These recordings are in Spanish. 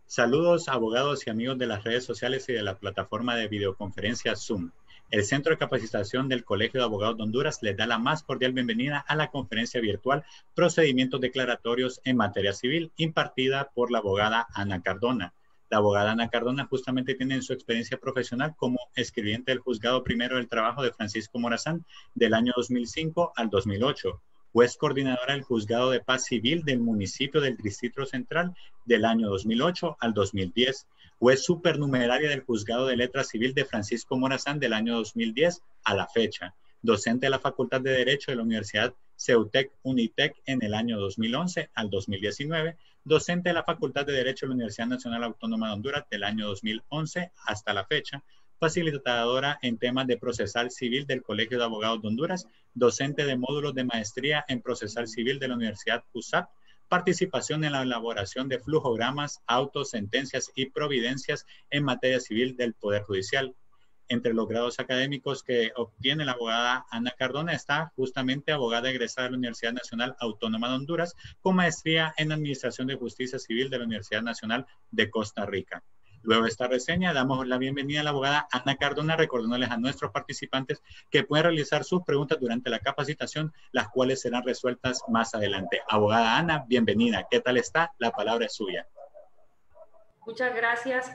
Saludos, abogados y amigos de las redes sociales y de la plataforma de videoconferencia Zoom. El Centro de Capacitación del Colegio de Abogados de Honduras les da la más cordial bienvenida a la conferencia virtual Procedimientos Declaratorios en Materia Civil, impartida por la abogada Ana Cardona. La abogada Ana Cardona justamente tiene en su experiencia profesional como escribiente del Juzgado Primero del Trabajo de Francisco Morazán del año 2005 al 2008. Juez coordinadora del Juzgado de Paz Civil del municipio del Distrito Central del año 2008 al 2010. Juez supernumeraria del Juzgado de Letra Civil de Francisco Morazán del año 2010 a la fecha. Docente de la Facultad de Derecho de la Universidad CEUTEC Unitec en el año 2011 al 2019. Docente de la Facultad de Derecho de la Universidad Nacional Autónoma de Honduras del año 2011 hasta la fecha. Facilitadora en temas de procesal civil del Colegio de Abogados de Honduras, docente de módulos de maestría en procesal civil de la Universidad USAP, participación en la elaboración de flujogramas, autos, sentencias y providencias en materia civil del Poder Judicial. Entre los grados académicos que obtiene la abogada Ana Cardona está justamente abogada egresada de la Universidad Nacional Autónoma de Honduras con maestría en Administración de Justicia Civil de la Universidad Nacional de Costa Rica. Luego de esta reseña, damos la bienvenida a la abogada Ana Cardona, recordándoles a nuestros participantes que pueden realizar sus preguntas durante la capacitación, las cuales serán resueltas más adelante. Abogada Ana, bienvenida. ¿Qué tal está? La palabra es suya. Muchas gracias.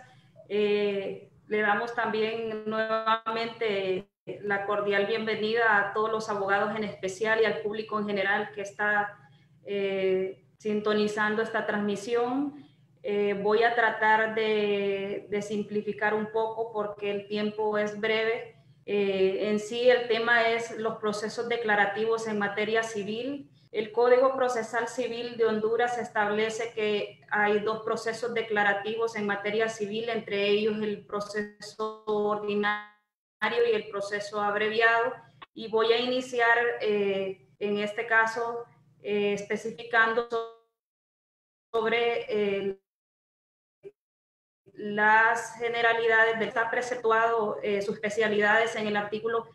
Le damos también nuevamente la cordial bienvenida a todos los abogados en especial y al público en general que está sintonizando esta transmisión. Voy a tratar de simplificar un poco porque el tiempo es breve. En sí, el tema es los procesos declarativos en materia civil. El Código Procesal Civil de Honduras establece que hay dos procesos declarativos en materia civil, entre ellos el proceso ordinario y el proceso abreviado. Y voy a iniciar en este caso especificando sobre las generalidades de está preceptuado sus especialidades en el artículo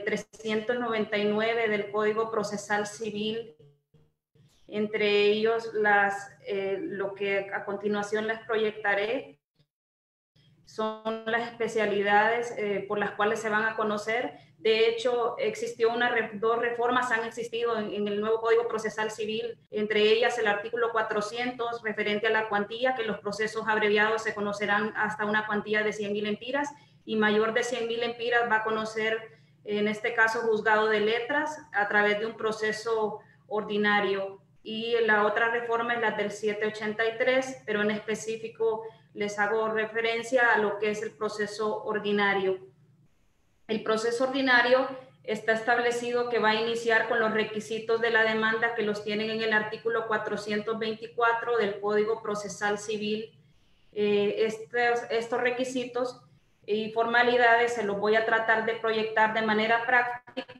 399 del Código Procesal Civil, entre ellos lo que a continuación les proyectaré son las especialidades por las cuales se van a conocer. De hecho, dos reformas han existido en el nuevo Código Procesal Civil, entre ellas el artículo 400 referente a la cuantía, que los procesos abreviados se conocerán hasta una cuantía de 100,000 empiras y mayor de 100,000 empiras va a conocer, en este caso, juzgado de letras a través de un proceso ordinario. Y la otra reforma es la del 783, pero en específico les hago referencia a lo que es el proceso ordinario. El proceso ordinario está establecido que va a iniciar con los requisitos de la demanda que los tienen en el artículo 424 del Código Procesal Civil. Estos requisitos y formalidades se los voy a tratar de proyectar de manera práctica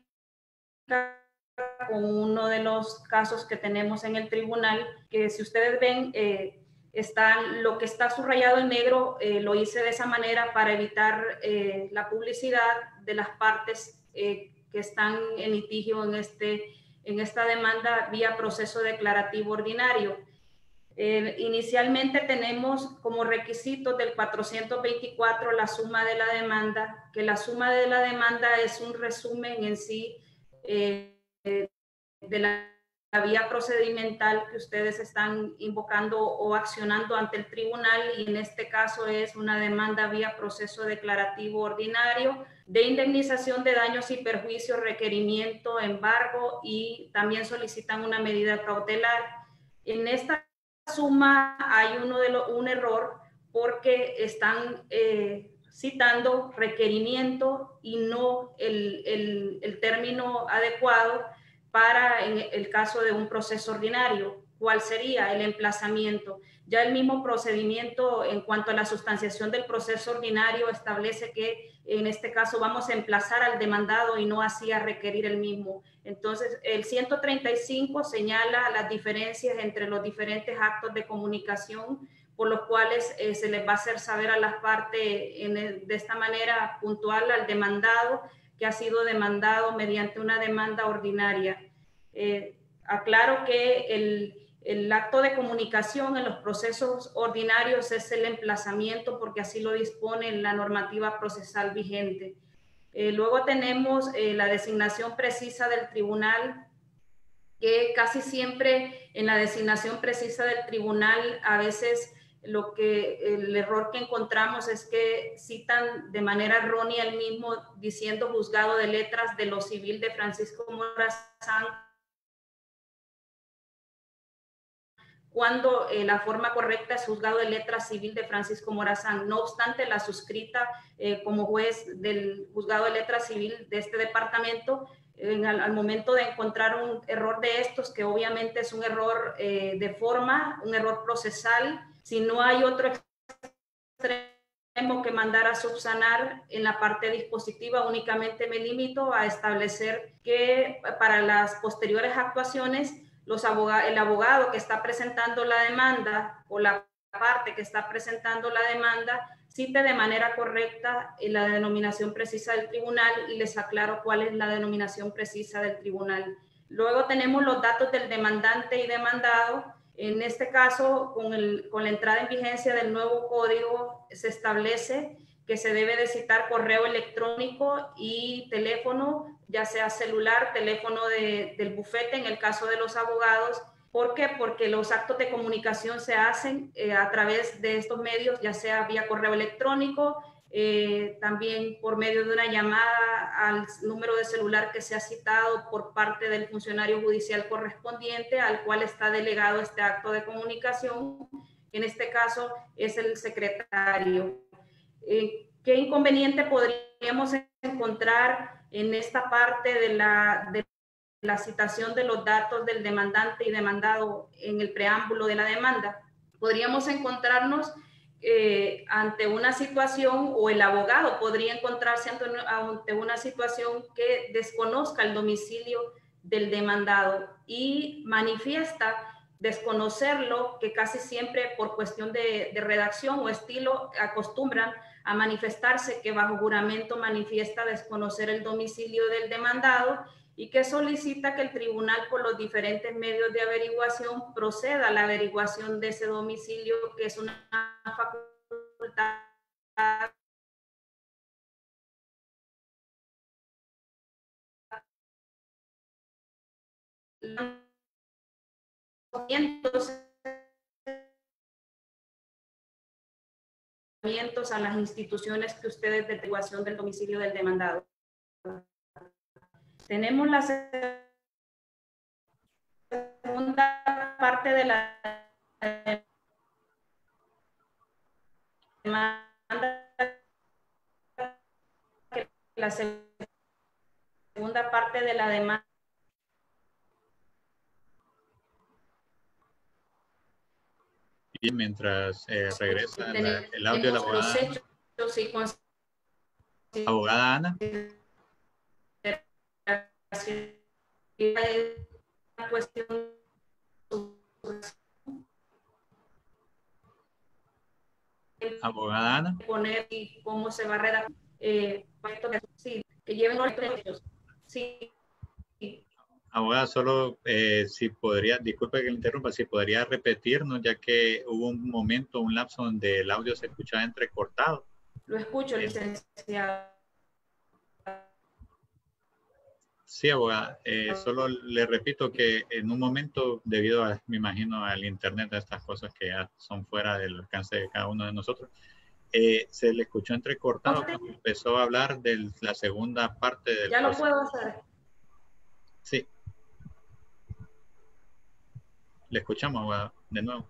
con uno de los casos que tenemos en el tribunal, que si ustedes ven, lo que está subrayado en negro, lo hice de esa manera para evitar la publicidad de las partes que están en litigio en esta demanda vía proceso declarativo ordinario. Inicialmente tenemos como requisito del 424 la suma de la demanda, que la suma de la demanda es un resumen en sí de la vía procedimental que ustedes están invocando o accionando ante el tribunal, y en este caso es una demanda vía proceso declarativo ordinario de indemnización de daños y perjuicios, requerimiento, embargo, y también solicitan una medida cautelar. En esta suma hay un error porque están citando requerimiento y no el término adecuado para en el caso de un proceso ordinario. ¿Cuál sería? El emplazamiento. Ya el mismo procedimiento en cuanto a la sustanciación del proceso ordinario establece que en este caso vamos a emplazar al demandado y no así a requerir el mismo. Entonces, el 135 señala las diferencias entre los diferentes actos de comunicación por los cuales se les va a hacer saber a las partes de esta manera puntual al demandado que ha sido demandado mediante una demanda ordinaria. Aclaro que El acto de comunicación en los procesos ordinarios es el emplazamiento porque así lo dispone la normativa procesal vigente. Luego tenemos la designación precisa del tribunal, que casi siempre en la designación precisa del tribunal a veces el error que encontramos es que citan de manera errónea el mismo diciendo juzgado de letras de lo civil de Francisco Morazán, cuando la forma correcta es juzgado de letras civil de Francisco Morazán. No obstante, la suscrita como juez del juzgado de letras civil de este departamento, al momento de encontrar un error de estos, que obviamente es un error de forma, un error procesal, si no hay otro extremo que mandar a subsanar en la parte dispositiva, únicamente me limito a establecer que para las posteriores actuaciones el abogado que está presentando la demanda o la parte que está presentando la demanda cite de manera correcta la denominación precisa del tribunal, y les aclaro cuál es la denominación precisa del tribunal. Luego tenemos los datos del demandante y demandado. En este caso, con la entrada en vigencia del nuevo código, se establece que se debe de citar correo electrónico y teléfono, ya sea celular, teléfono del bufete en el caso de los abogados. ¿Por qué? Porque los actos de comunicación se hacen a través de estos medios, ya sea vía correo electrónico, también por medio de una llamada al número de celular que se ha citado por parte del funcionario judicial correspondiente al cual está delegado este acto de comunicación, que en este caso es el secretario. ¿Qué inconveniente podríamos encontrar en esta parte de la citación de los datos del demandante y demandado en el preámbulo de la demanda? Podríamos encontrarnos ante una situación, o el abogado podría encontrarse ante una situación que desconozca el domicilio del demandado y manifiesta desconocerlo, que casi siempre por cuestión de redacción o estilo acostumbran a manifestarse que bajo juramento manifiesta desconocer el domicilio del demandado y que solicita que el tribunal por los diferentes medios de averiguación proceda a la averiguación de ese domicilio, que es una facultad a las instituciones que ustedes de averiguación del domicilio del demandado. Tenemos la segunda parte de la demanda, la segunda parte de la demanda. Y mientras regresa el audio de la abogada, abogada Ana. Abogada Ana. Poner y cómo se va a redactar. Sí, que lleven los hechos. Sí. Abogada, solo si podría, disculpe que le interrumpa, si podría repetirnos, ya que hubo un momento, un lapso donde el audio se escuchaba entrecortado. Lo escucho, licenciado. Sí, abogada. Solo le repito que en un momento, debido a, me imagino, al internet, a estas cosas que ya son fuera del alcance de cada uno de nosotros, se le escuchó entrecortado cuando empezó a hablar de la segunda parte del proceso. Ya lo puedo hacer. Sí. Le escuchamos, abogada, de nuevo.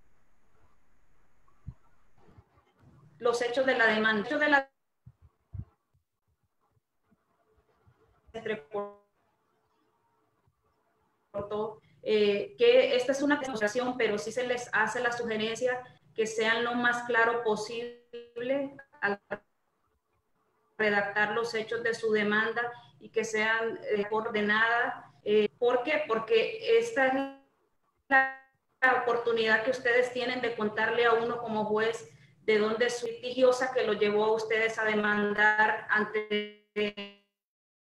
Los hechos de la demanda. Hechos de la que esta es una demostración, pero sí se les hace la sugerencia que sean lo más claro posible al redactar los hechos de su demanda y que sean ordenadas. ¿Por qué? Porque esta es la oportunidad que ustedes tienen de contarle a uno como juez de dónde es litigiosa que lo llevó a ustedes a demandar ante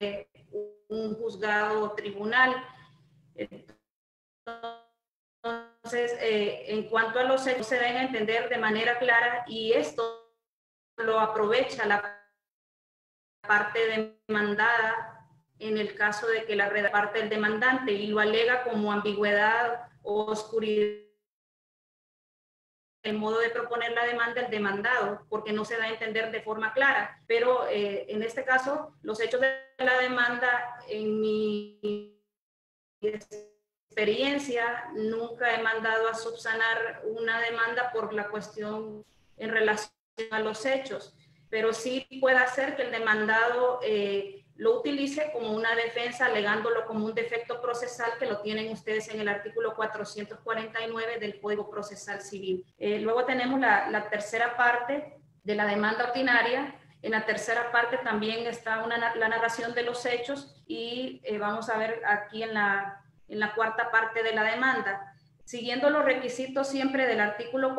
un juzgado o tribunal. Entonces, en cuanto a los hechos, se deben entender de manera clara y esto lo aprovecha la parte demandada en el caso de que la parte del demandante y lo alega como ambigüedad o oscuridad el modo de proponer la demanda el demandado, porque no se da a entender de forma clara. Pero en este caso, los hechos de la demanda, en mi experiencia, nunca he mandado a subsanar una demanda por la cuestión en relación a los hechos, pero sí puede ser que el demandado lo utilice como una defensa, alegándolo como un defecto procesal, que lo tienen ustedes en el artículo 449 del Código Procesal Civil. Luego tenemos la tercera parte de la demanda ordinaria. En la tercera parte también está la narración de los hechos y vamos a ver aquí en la cuarta parte de la demanda. Siguiendo los requisitos siempre del artículo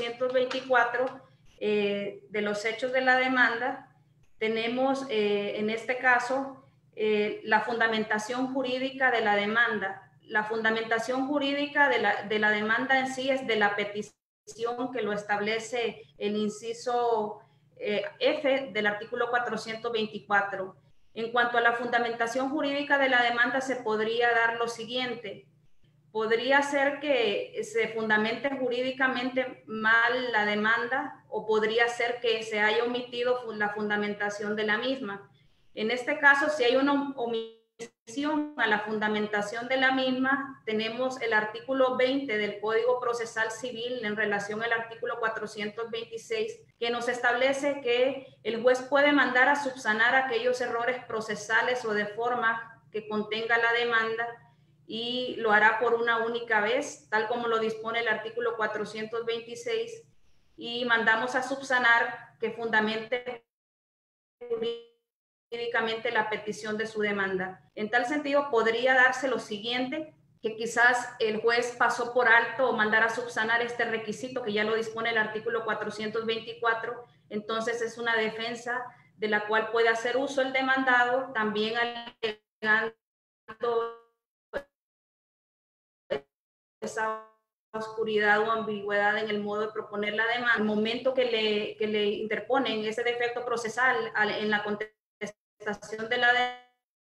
424 de los hechos de la demanda, tenemos en este caso la fundamentación jurídica de la demanda. La fundamentación jurídica de la demanda en sí es de la petición que lo establece el inciso F del artículo 424. En cuanto a la fundamentación jurídica de la demanda, se podría dar lo siguiente. Podría ser que se fundamente jurídicamente mal la demanda o podría ser que se haya omitido la fundamentación de la misma. En este caso, si hay una omisión a la fundamentación de la misma, tenemos el artículo 20 del Código Procesal Civil en relación al artículo 426, que nos establece que el juez puede mandar a subsanar aquellos errores procesales o de forma que contenga la demanda y lo hará por una única vez, tal como lo dispone el artículo 426, y mandamos a subsanar que fundamente jurídicamente la petición de su demanda. En tal sentido, podría darse lo siguiente, que quizás el juez pasó por alto o mandara a subsanar este requisito que ya lo dispone el artículo 424, entonces es una defensa de la cual puede hacer uso el demandado, también alegando esa oscuridad o ambigüedad en el modo de proponer la demanda. Al momento que le interponen ese defecto procesal en la contestación de la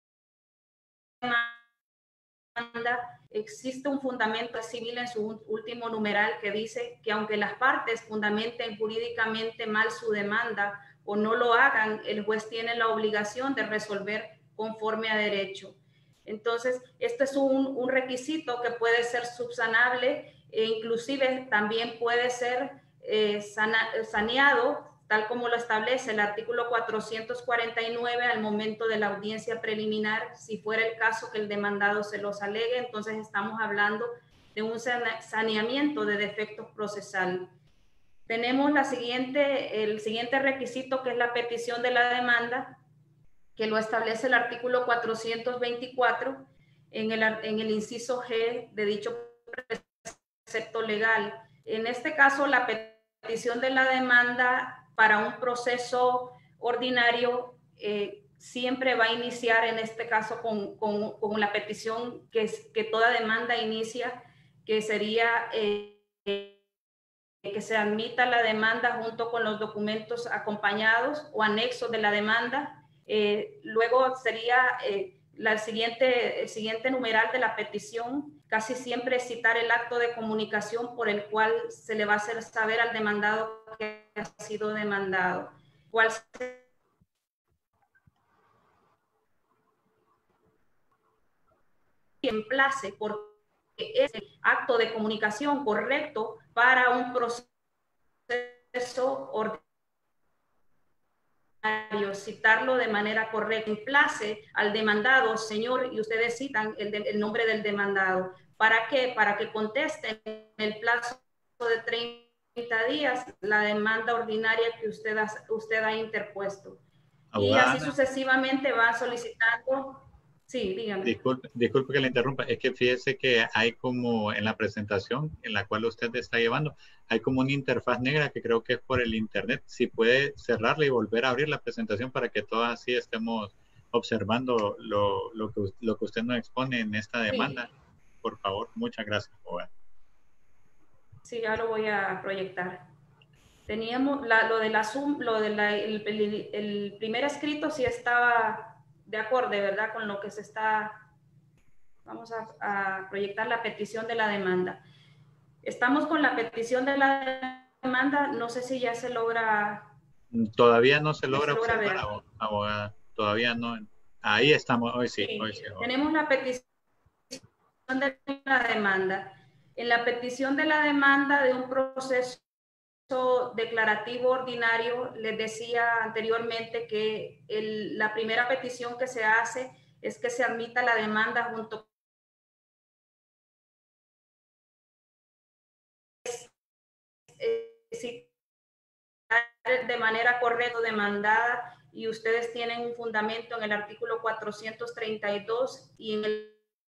demanda, existe un fundamento civil en su último numeral que dice que aunque las partes fundamenten jurídicamente mal su demanda o no lo hagan, el juez tiene la obligación de resolver conforme a derecho. Entonces, este es un requisito que puede ser subsanable e inclusive también puede ser saneado, tal como lo establece el artículo 449 al momento de la audiencia preliminar, si fuera el caso que el demandado se los alegue. Entonces estamos hablando de un saneamiento de defectos procesales. Tenemos el siguiente requisito, que es la petición de la demanda, que lo establece el artículo 424 en el inciso G de dicho precepto legal. En este caso, la petición de la demanda para un proceso ordinario siempre va a iniciar, en este caso, con la petición que toda demanda inicia, que sería que se admita la demanda junto con los documentos acompañados o anexos de la demanda. Luego sería el siguiente numeral de la petición, casi siempre citar el acto de comunicación por el cual se le va a hacer saber al demandado que ha sido demandado. ¿Cuál se emplace? Porque es el acto de comunicación correcto para un proceso ordinario, citarlo de manera correcta. Emplace al demandado, señor, y ustedes citan el nombre del demandado. ¿Para qué? Para que conteste en el plazo de 30 días la demanda ordinaria que usted ha interpuesto. Abogada, y así sucesivamente va solicitando. Sí, dígame. Disculpe que le interrumpa, es que fíjese que hay como en la presentación en la cual usted está llevando, hay como una interfaz negra que creo que es por el internet. Si puede cerrarla y volver a abrir la presentación para que todos así estemos observando lo que usted nos expone en esta demanda, sí. Por favor, muchas gracias, abogada. Sí, ya lo voy a proyectar. Teníamos el primer escrito sí estaba de acorde, ¿verdad? Con lo que se está, vamos a proyectar la petición de la demanda. Estamos con la petición de la demanda, no sé si ya se logra. Todavía no se logra ver. observar, abogada. Todavía no. Ahí estamos, hoy sí, Sí, hoy sí. tenemos la petición de la demanda. En la petición de la demanda de un proceso declarativo ordinario, les decía anteriormente que la primera petición que se hace es que se admita la demanda junto de manera correcta demandada, y ustedes tienen un fundamento en el artículo 432 y en el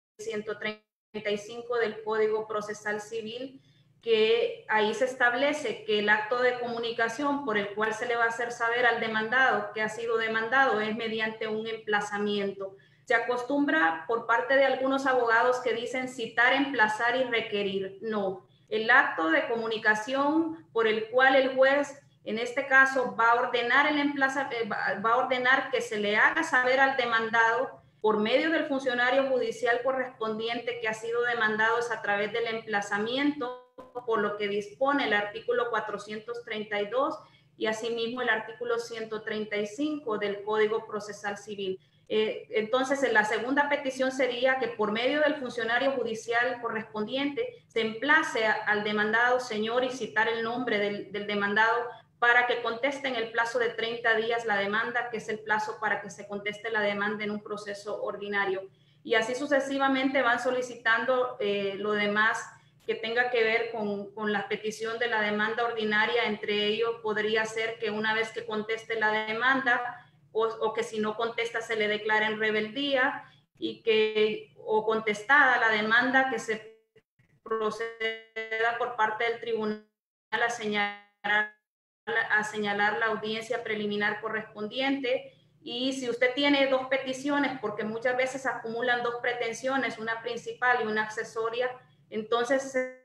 135 del Código Procesal Civil, que ahí se establece que el acto de comunicación por el cual se le va a hacer saber al demandado que ha sido demandado es mediante un emplazamiento. Se acostumbra por parte de algunos abogados que dicen citar, emplazar y requerir. No, el acto de comunicación por el cual el juez en este caso va a ordenar va a ordenar que se le haga saber al demandado por medio del funcionario judicial correspondiente que ha sido demandado a través del emplazamiento, por lo que dispone el artículo 432 y asimismo el artículo 135 del Código Procesal Civil. Entonces, en la segunda petición sería que por medio del funcionario judicial correspondiente se emplace al demandado, señor, y citar el nombre del demandado para que conteste en el plazo de 30 días la demanda, que es el plazo para que se conteste la demanda en un proceso ordinario. Y así sucesivamente van solicitando lo demás que tenga que ver con la petición de la demanda ordinaria. Entre ellos podría ser que una vez que conteste la demanda o que si no contesta se le declare en rebeldía, y que o contestada la demanda que se proceda por parte del tribunal a señalar la audiencia preliminar correspondiente. Y si usted tiene dos peticiones, porque muchas veces acumulan dos pretensiones, una principal y una accesoria, entonces se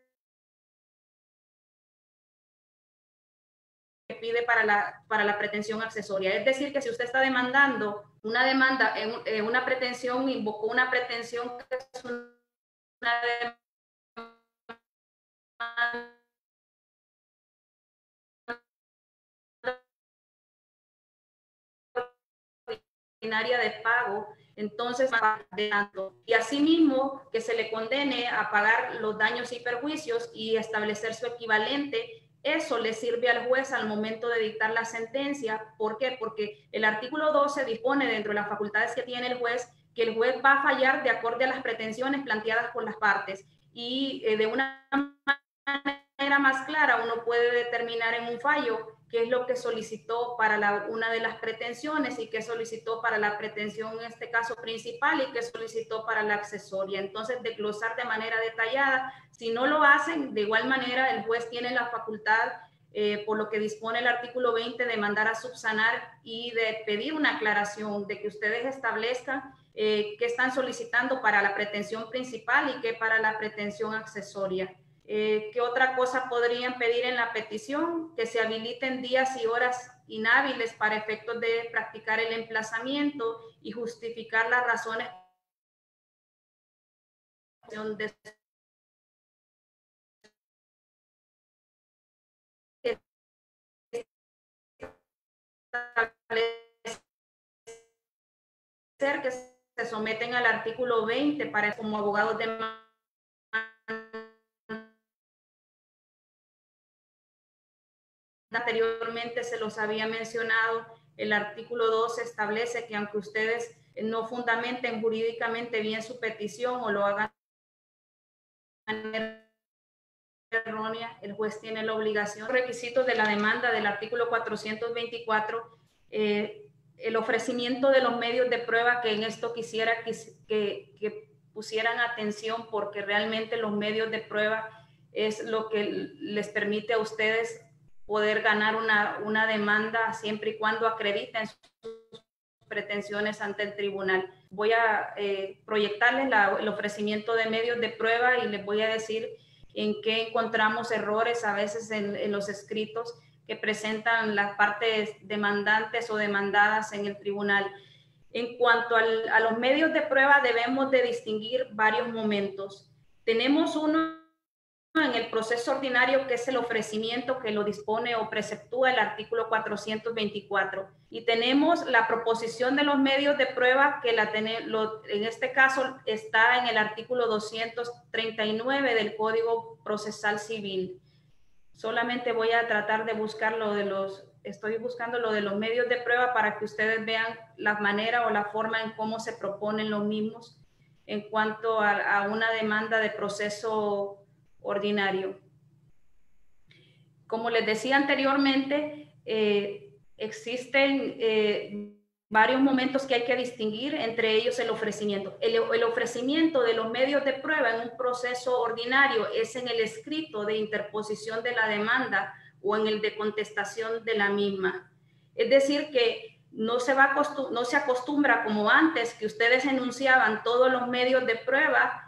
pide para la pretensión accesoria. Es decir, que si usted está demandando una demanda, una pretensión, invocó una pretensión que es una demanda de pago, entonces y asimismo que se le condene a pagar los daños y perjuicios y establecer su equivalente. Eso le sirve al juez al momento de dictar la sentencia. ¿Por qué? Porque el artículo 12 dispone, dentro de las facultades que tiene el juez, que el juez va a fallar de acuerdo a las pretensiones planteadas por las partes, y de una manera más clara uno puede determinar en un fallo qué es lo que solicitó para una de las pretensiones y qué solicitó para la pretensión, en este caso principal, y qué solicitó para la accesoria. Entonces, desglosar de manera detallada. Si no lo hacen, de igual manera el juez tiene la facultad, por lo que dispone el artículo 20, de mandar a subsanar y de pedir una aclaración, de que ustedes establezcan qué están solicitando para la pretensión principal y qué para la pretensión accesoria. ¿Qué otra cosa podrían pedir en la petición? Que se habiliten días y horas inhábiles para efectos de practicar el emplazamiento y justificar las razones de que se someten al artículo 20 para como abogados de anteriormente se los había mencionado. El artículo 12 establece que aunque ustedes no fundamenten jurídicamente bien su petición o lo hagan de manera errónea, el juez tiene la obligación. Requisitos de la demanda del artículo 424, el ofrecimiento de los medios de prueba, que en esto quisiera que pusieran atención, porque realmente los medios de prueba es lo que les permite a ustedes poder ganar una demanda siempre y cuando acrediten sus pretensiones ante el tribunal. Voy a proyectarles el ofrecimiento de medios de prueba y les voy a decir en qué encontramos errores a veces en los escritos que presentan las partes demandantes o demandadas en el tribunal. En cuanto a los medios de prueba, debemos de distinguir varios momentos. Tenemos uno en el proceso ordinario, que es el ofrecimiento, que lo dispone o preceptúa el artículo 424. Y tenemos la proposición de los medios de prueba, que en este caso está en el artículo 239 del Código Procesal Civil. Solamente voy a tratar de buscar estoy buscando lo de los medios de prueba para que ustedes vean la manera o la forma en cómo se proponen los mismos en cuanto a una demanda de proceso ordinario. Como les decía anteriormente, existen varios momentos que hay que distinguir, entre ellos el ofrecimiento. El ofrecimiento de los medios de prueba en un proceso ordinario es en el escrito de interposición de la demanda o en el de contestación de la misma. Es decir, que no se acostumbra como antes, que ustedes enunciaban todos los medios de prueba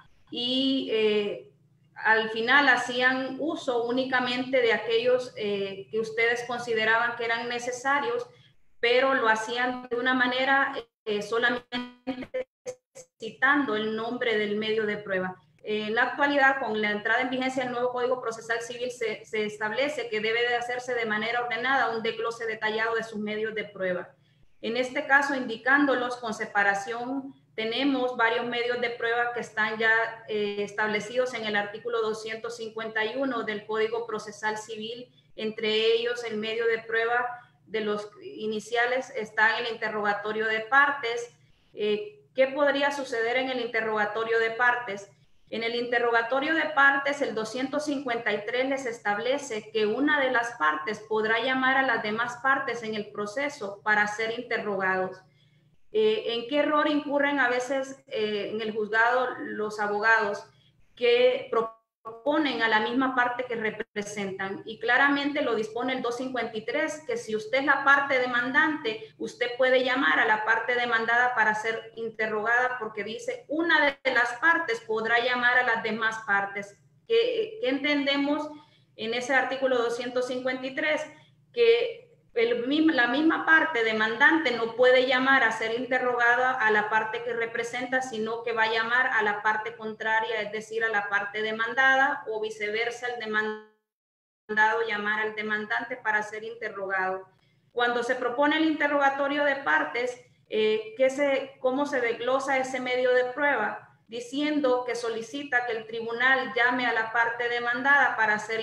y al final hacían uso únicamente de aquellos que ustedes consideraban que eran necesarios, pero lo hacían de una manera solamente citando el nombre del medio de prueba. En la actualidad, con la entrada en vigencia del nuevo Código Procesal Civil, se establece que debe de hacerse de manera ordenada un desglose detallado de sus medios de prueba. En este caso, indicándolos con separación, tenemos varios medios de prueba que están ya establecidos en el artículo 251 del Código Procesal Civil. Entre ellos, el medio de prueba de los iniciales está en el interrogatorio de partes. ¿Qué podría suceder en el interrogatorio de partes? En el interrogatorio de partes, el 253 les establece que una de las partes podrá llamar a las demás partes en el proceso para ser interrogados. ¿En qué error incurren a veces en el juzgado los abogados que proponen a la misma parte que representan? Y claramente lo dispone el 253, que si usted es la parte demandante, usted puede llamar a la parte demandada para ser interrogada, porque dice una de las partes podrá llamar a las demás partes. ¿Qué entendemos en ese artículo 253? Que la misma parte demandante no puede llamar a ser interrogada a la parte que representa, sino que va a llamar a la parte contraria, es decir, a la parte demandada, o viceversa, el demandado llamar al demandante para ser interrogado. Cuando se propone el interrogatorio de partes, ¿cómo se desglosa ese medio de prueba? Diciendo que solicita que el tribunal llame a la parte demandada para ser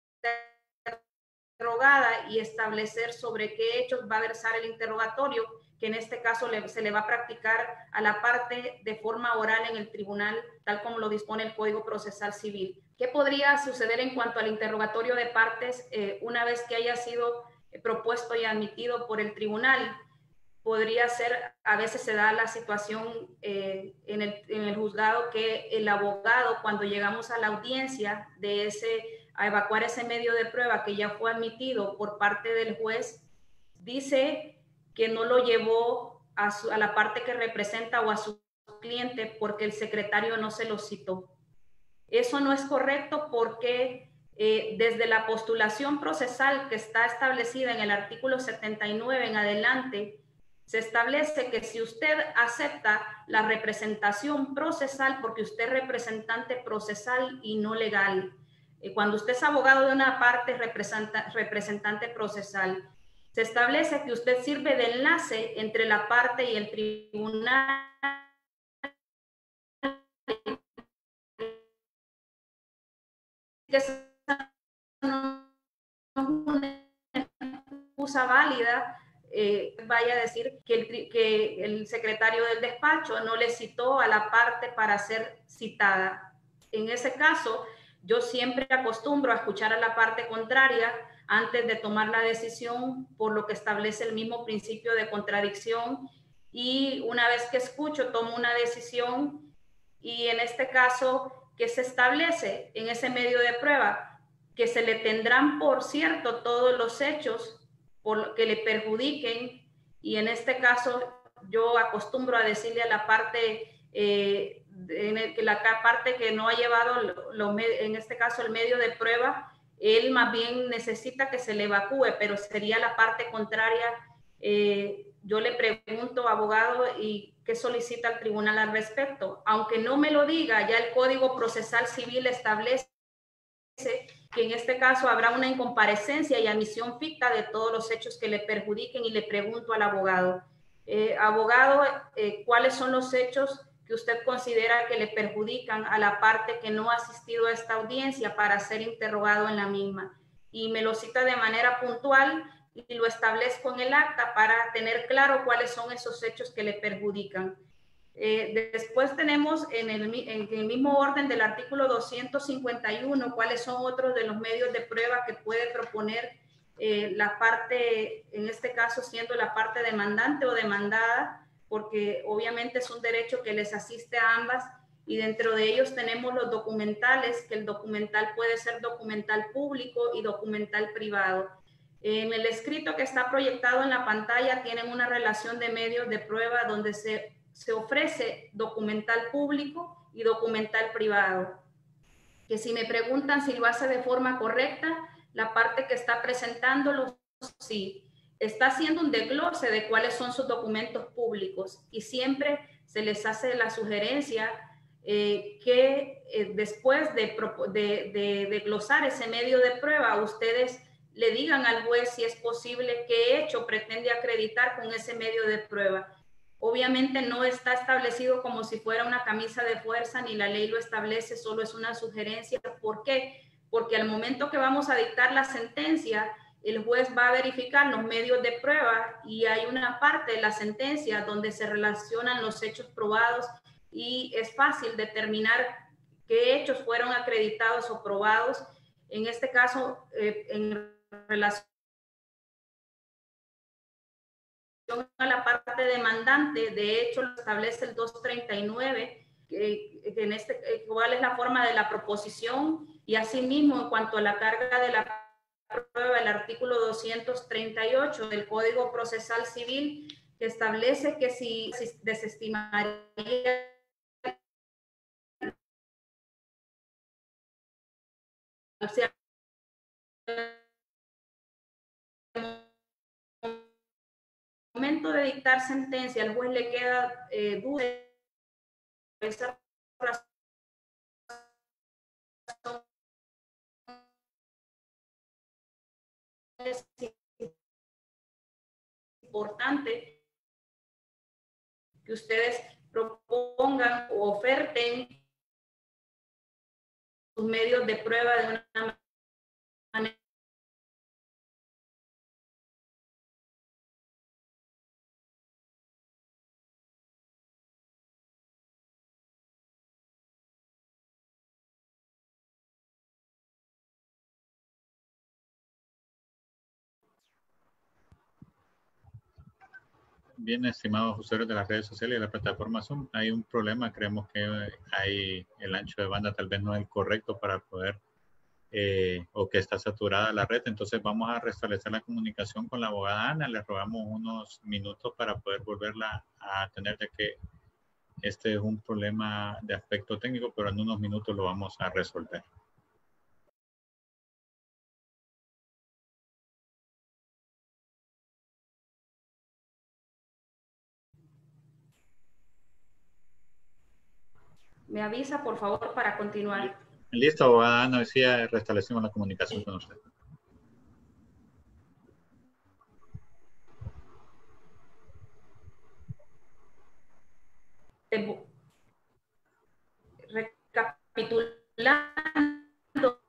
interrogada y establecer sobre qué hechos va a versar el interrogatorio, que en este caso se le va a practicar a la parte de forma oral en el tribunal, tal como lo dispone el Código Procesal Civil. ¿Qué podría suceder en cuanto al interrogatorio de partes una vez que haya sido propuesto y admitido por el tribunal? Podría ser, a veces se da la situación en el juzgado, que el abogado, cuando llegamos a la audiencia a evacuar ese medio de prueba que ya fue admitido por parte del juez, dice que no lo llevó a la parte que representa o a su cliente porque el secretario no se lo citó. Eso no es correcto, porque desde la postulación procesal que está establecida en el artículo 79 en adelante, se establece que si usted acepta la representación procesal, porque usted es representante procesal y no legal, cuando usted es abogado de una parte, representante procesal, se establece que usted sirve de enlace entre la parte y el tribunal, que es una excusa válida. Vaya a decir que el secretario del despacho no le citó a la parte para ser citada. En ese caso, yo siempre acostumbro a escuchar a la parte contraria antes de tomar la decisión, por lo que establece el mismo principio de contradicción, y una vez que escucho, tomo una decisión. Y en este caso, ¿qué se establece en ese medio de prueba? Que se le tendrán por cierto todos los hechos que le perjudiquen, y en este caso yo acostumbro a decirle a la parte que la parte que no ha llevado, en este caso, el medio de prueba, él más bien necesita que se le evacúe, pero sería la parte contraria. Yo le pregunto, abogado, ¿y qué solicita el tribunal al respecto? Aunque no me lo diga, ya el Código Procesal Civil establece que en este caso habrá una incomparecencia y admisión ficta de todos los hechos que le perjudiquen, y le pregunto al abogado, abogado, ¿cuáles son los hechos que usted considera que le perjudican a la parte que no ha asistido a esta audiencia para ser interrogado en la misma? Y me lo cita de manera puntual y lo establezco en el acta para tener claro cuáles son esos hechos que le perjudican. Después tenemos en el mismo orden del artículo 251 cuáles son otros de los medios de prueba que puede proponer la parte, en este caso siendo la parte demandante o demandada, porque obviamente es un derecho que les asiste a ambas, y dentro de ellos tenemos los documentales, que el documental puede ser documental público y documental privado. En el escrito que está proyectado en la pantalla tienen una relación de medios de prueba donde se ofrece documental público y documental privado. Que si me preguntan si lo hace de forma correcta, la parte que está presentándolo, sí. Está haciendo un desglose de cuáles son sus documentos públicos, y siempre se les hace la sugerencia que después de desglosar ese medio de prueba, ustedes le digan al juez si es posible qué hecho pretende acreditar con ese medio de prueba. Obviamente no está establecido como si fuera una camisa de fuerza, ni la ley lo establece, solo es una sugerencia. ¿Por qué? Porque al momento que vamos a dictar la sentencia, el juez va a verificar los medios de prueba y hay una parte de la sentencia donde se relacionan los hechos probados y es fácil determinar qué hechos fueron acreditados o probados. En este caso, en relación a la parte demandante, de hecho lo establece el 239, cuál es la forma de la proposición, y asimismo en cuanto a la carga de la prueba, el artículo 238 del Código Procesal Civil, que establece que si desestimaría o sea, momento de dictar sentencia, al juez le queda duda, esa razón es importante que ustedes propongan o oferten sus medios de prueba de una manera Bien, estimados usuarios de las redes sociales y de la plataforma Zoom, hay un problema. Creemos que el ancho de banda tal vez no es el correcto para poder, o que está saturada la red. Entonces vamos a restablecer la comunicación con la abogada Ana. Le rogamos unos minutos para poder volverla a tener, ya que este es un problema de aspecto técnico, pero en unos minutos lo vamos a resolver. me avisa, por favor, para continuar. Listo, abogada Ana, decía, restablecimos la comunicación con usted. Recapitulando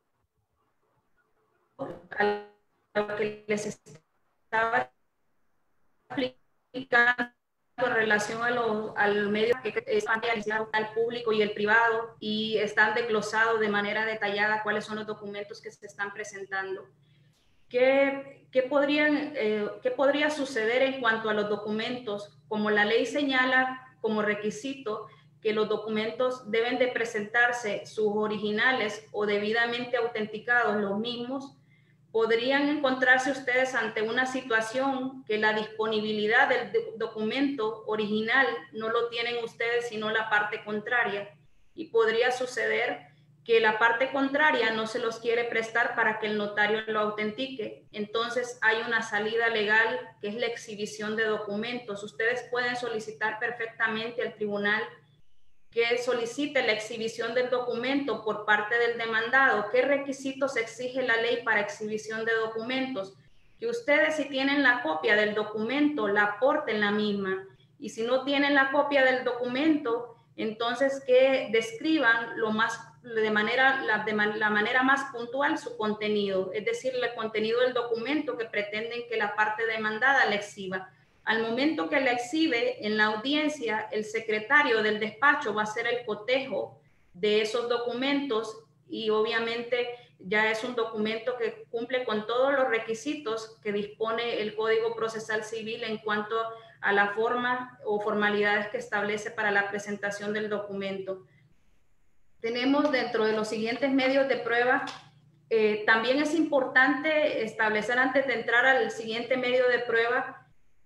a lo que les estaba explicando en relación al medio que están realizados al público y el privado, y están desglosados de manera detallada cuáles son los documentos que se están presentando. ¿Qué podría suceder en cuanto a los documentos? Como la ley señala como requisito que los documentos deben de presentarse sus originales o debidamente autenticados los mismos, podrían encontrarse ustedes ante una situación que la disponibilidad del documento original no lo tienen ustedes, sino la parte contraria. y podría suceder que la parte contraria no se los quiere prestar para que el notario lo autentique. Entonces hay una salida legal que es la exhibición de documentos. Ustedes pueden solicitar perfectamente al tribunal que solicite la exhibición del documento por parte del demandado. ¿Qué requisitos exige la ley para exhibición de documentos? Que ustedes, si tienen la copia del documento, la aporten la misma. Y si no tienen la copia del documento, entonces que describan la manera más puntual su contenido, es decir, el contenido del documento que pretenden que la parte demandada le exhiba. Al momento que la exhibe en la audiencia, el secretario del despacho va a hacer el cotejo de esos documentos y obviamente ya es un documento que cumple con todos los requisitos que dispone el Código Procesal Civil en cuanto a la forma o formalidades que establece para la presentación del documento. Tenemos dentro de los siguientes medios de prueba, también es importante establecer antes de entrar al siguiente medio de prueba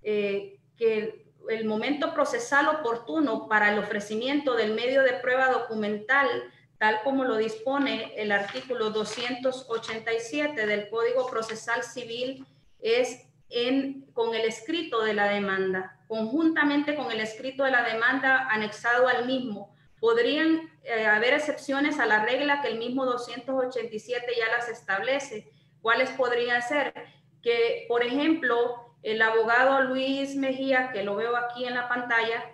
que el momento procesal oportuno para el ofrecimiento del medio de prueba documental, tal como lo dispone el artículo 287 del Código Procesal Civil, es con el escrito de la demanda, conjuntamente con el escrito de la demanda anexado al mismo. Podrían haber excepciones a la regla que el mismo 287 ya las establece. ¿Cuáles podrían ser? Que, por ejemplo, el abogado Luis Mejía, que lo veo aquí en la pantalla,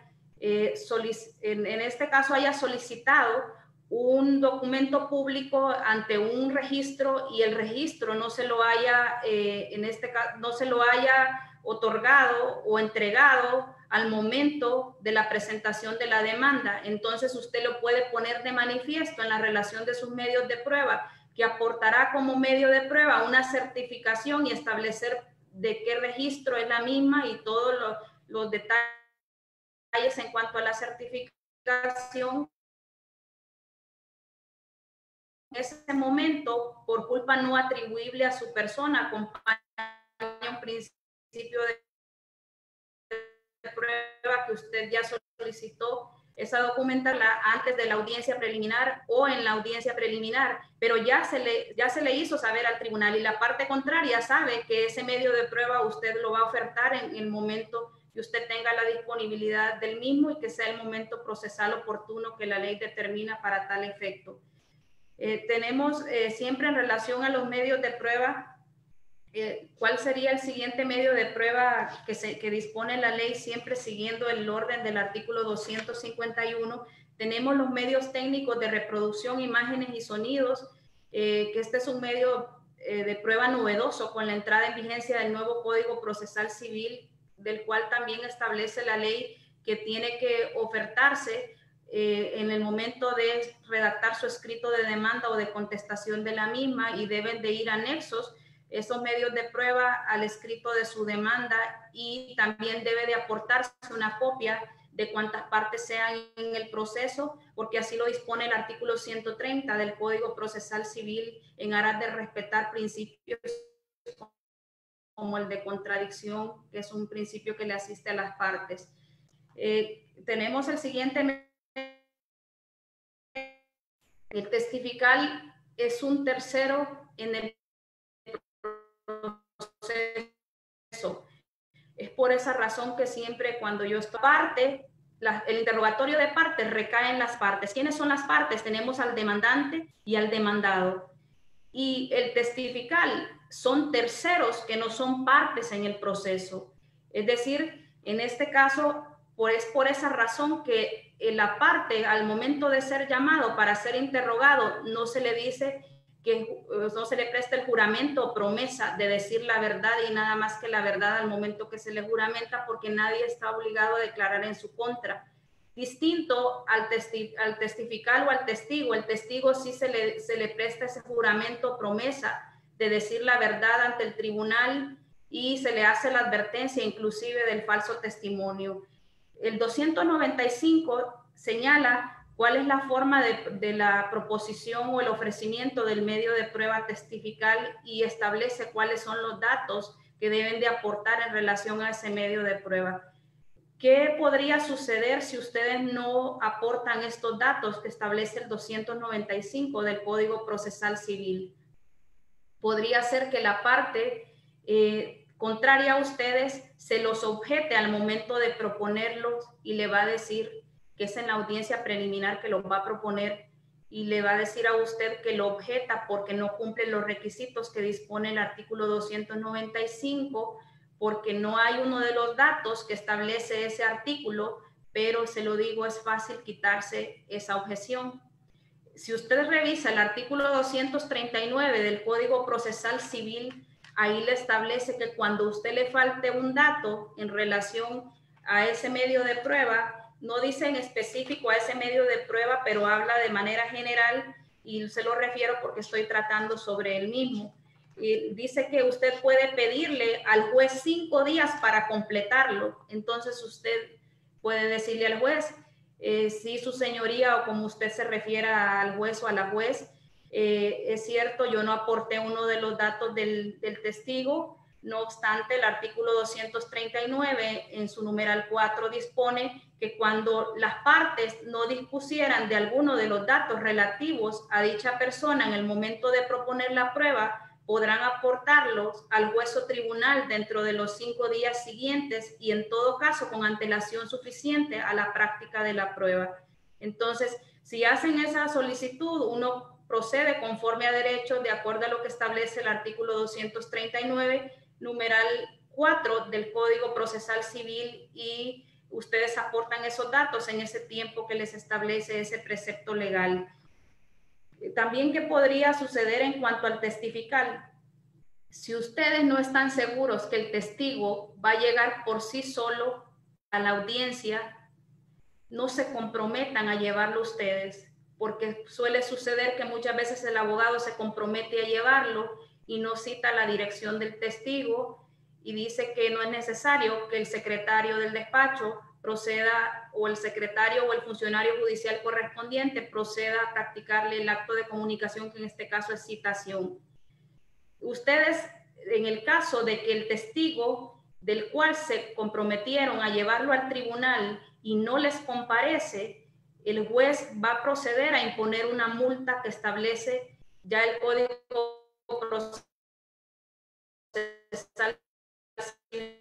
en este caso haya solicitado un documento público ante un registro y el registro no se lo haya, no se lo haya otorgado o entregado al momento de la presentación de la demanda. Entonces usted lo puede poner de manifiesto en la relación de sus medios de prueba, que aportará como medio de prueba una certificación y establecer de qué registro es la misma y todos los detalles en cuanto a la certificación. En ese momento, por culpa no atribuible a su persona, acompaña un principio de prueba que usted ya solicitó esa documentación antes de la audiencia preliminar o en la audiencia preliminar, pero ya se le hizo saber al tribunal y la parte contraria sabe que ese medio de prueba usted lo va a ofertar en el momento que usted tenga la disponibilidad del mismo y que sea el momento procesal oportuno que la ley determina para tal efecto. Tenemos siempre en relación a los medios de prueba, ¿cuál sería el siguiente medio de prueba que dispone la ley siempre siguiendo el orden del artículo 251? Tenemos los medios técnicos de reproducción, imágenes y sonidos, que este es un medio de prueba novedoso con la entrada en vigencia del nuevo Código Procesal Civil, del cual también establece la ley que tiene que ofertarse en el momento de redactar su escrito de demanda o de contestación de la misma y deben de ir anexos esos medios de prueba al escrito de su demanda y también debe de aportarse una copia de cuantas partes sean en el proceso, porque así lo dispone el artículo 130 del Código Procesal Civil en aras de respetar principios como el de contradicción, que es un principio que le asiste a las partes. Tenemos el siguiente. El testifical es un tercero en el proceso. Es por esa razón que siempre cuando yo estoy parte, el interrogatorio de partes recae en las partes. ¿Quiénes son las partes? Tenemos al demandante y al demandado. Y el testifical son terceros que no son partes en el proceso. Es decir, en este caso, es por esa razón que la parte, al momento de ser llamado para ser interrogado, no se le dice que no se le presta el juramento o promesa de decir la verdad y nada más que la verdad al momento que se le juramenta, porque nadie está obligado a declarar en su contra. Distinto al testifical o al testigo, el testigo sí se le presta ese juramento o promesa de decir la verdad ante el tribunal y se le hace la advertencia inclusive del falso testimonio. El 295 señala cuál es la forma de la proposición o el ofrecimiento del medio de prueba testifical y establece cuáles son los datos que deben de aportar en relación a ese medio de prueba. ¿Qué podría suceder si ustedes no aportan estos datos que establece el 295 del Código Procesal Civil? Podría ser que la parte contraria a ustedes se los objete al momento de proponerlos y le va a decir que es en la audiencia preliminar que los va a proponer y le va a decir a usted que lo objeta porque no cumple los requisitos que dispone el artículo 295, porque no hay uno de los datos que establece ese artículo, pero se lo digo, es fácil quitarse esa objeción. Si usted revisa el artículo 239 del Código Procesal Civil, ahí le establece que cuando usted le falte un dato en relación a ese medio de prueba, no dice en específico a ese medio de prueba, pero habla de manera general y se lo refiero porque estoy tratando sobre el mismo. Y dice que usted puede pedirle al juez 5 días para completarlo. Entonces usted puede decirle al juez, sí, su señoría, o como usted se refiera al juez o a la juez, es cierto, yo no aporté uno de los datos del testigo. No obstante, el artículo 239 en su numeral 4 dispone que cuando las partes no dispusieran de alguno de los datos relativos a dicha persona en el momento de proponer la prueba, podrán aportarlos al juez o tribunal dentro de los 5 días siguientes y en todo caso con antelación suficiente a la práctica de la prueba. Entonces, si hacen esa solicitud, uno procede conforme a derecho de acuerdo a lo que establece el artículo 239, numeral 4 del Código Procesal Civil, y ustedes aportan esos datos en ese tiempo que les establece ese precepto legal. También, ¿qué podría suceder en cuanto al testificar? Si ustedes no están seguros que el testigo va a llegar por sí solo a la audiencia, no se comprometan a llevarlo ustedes, porque suele suceder que muchas veces el abogado se compromete a llevarlo y no cita la dirección del testigo y dice que no es necesario que el secretario del despacho proceda, o el secretario o el funcionario judicial correspondiente proceda a practicarle el acto de comunicación, que en este caso es citación. Ustedes, en el caso de que el testigo del cual se comprometieron a llevarlo al tribunal y no les comparece, el juez va a proceder a imponer una multa que establece ya el Código Procesal Civil,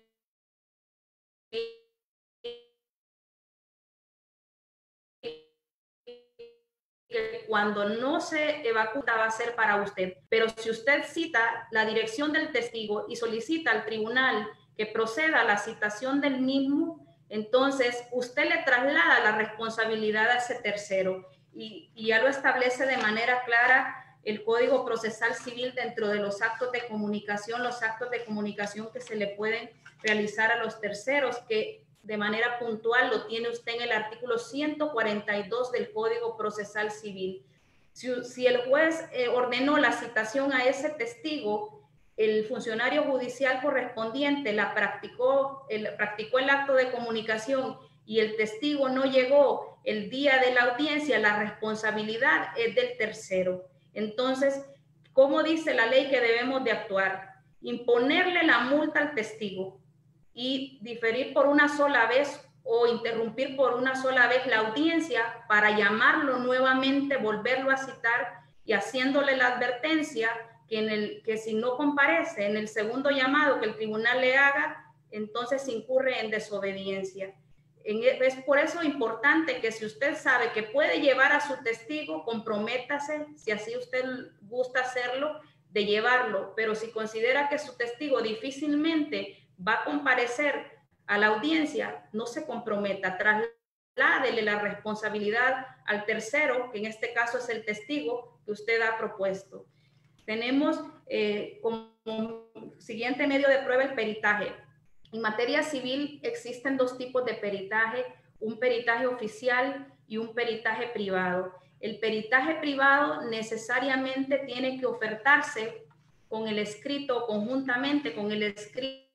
que cuando no se evacúa va a ser para usted. Pero si usted cita la dirección del testigo y solicita al tribunal que proceda a la citación del mismo, entonces usted le traslada la responsabilidad a ese tercero y ya lo establece de manera clara el Código Procesal Civil dentro de los actos de comunicación que se le pueden realizar a los terceros, que de manera puntual lo tiene usted en el artículo 142 del Código Procesal Civil. Si el juez ordenó la citación a ese testigo, el funcionario judicial correspondiente practicó el acto de comunicación y el testigo no llegó el día de la audiencia, la responsabilidad es del tercero. Entonces, ¿cómo dice la ley que debemos de actuar? Imponerle la multa al testigo y diferir por una sola vez o interrumpir por una sola vez la audiencia para llamarlo nuevamente, volverlo a citar y haciéndole la advertencia que si no comparece en el segundo llamado que el tribunal le haga, entonces incurre en desobediencia. Es por eso importante que si usted sabe que puede llevar a su testigo, comprométase, si así usted gusta hacerlo, de llevarlo, pero si considera que su testigo difícilmente va a comparecer a la audiencia, no se comprometa, trasládele la responsabilidad al tercero, que en este caso es el testigo que usted ha propuesto. Tenemos como siguiente medio de prueba el peritaje. En materia civil existen dos tipos de peritaje, un peritaje oficial y un peritaje privado. El peritaje privado necesariamente tiene que ofertarse con el escrito, conjuntamente con el escrito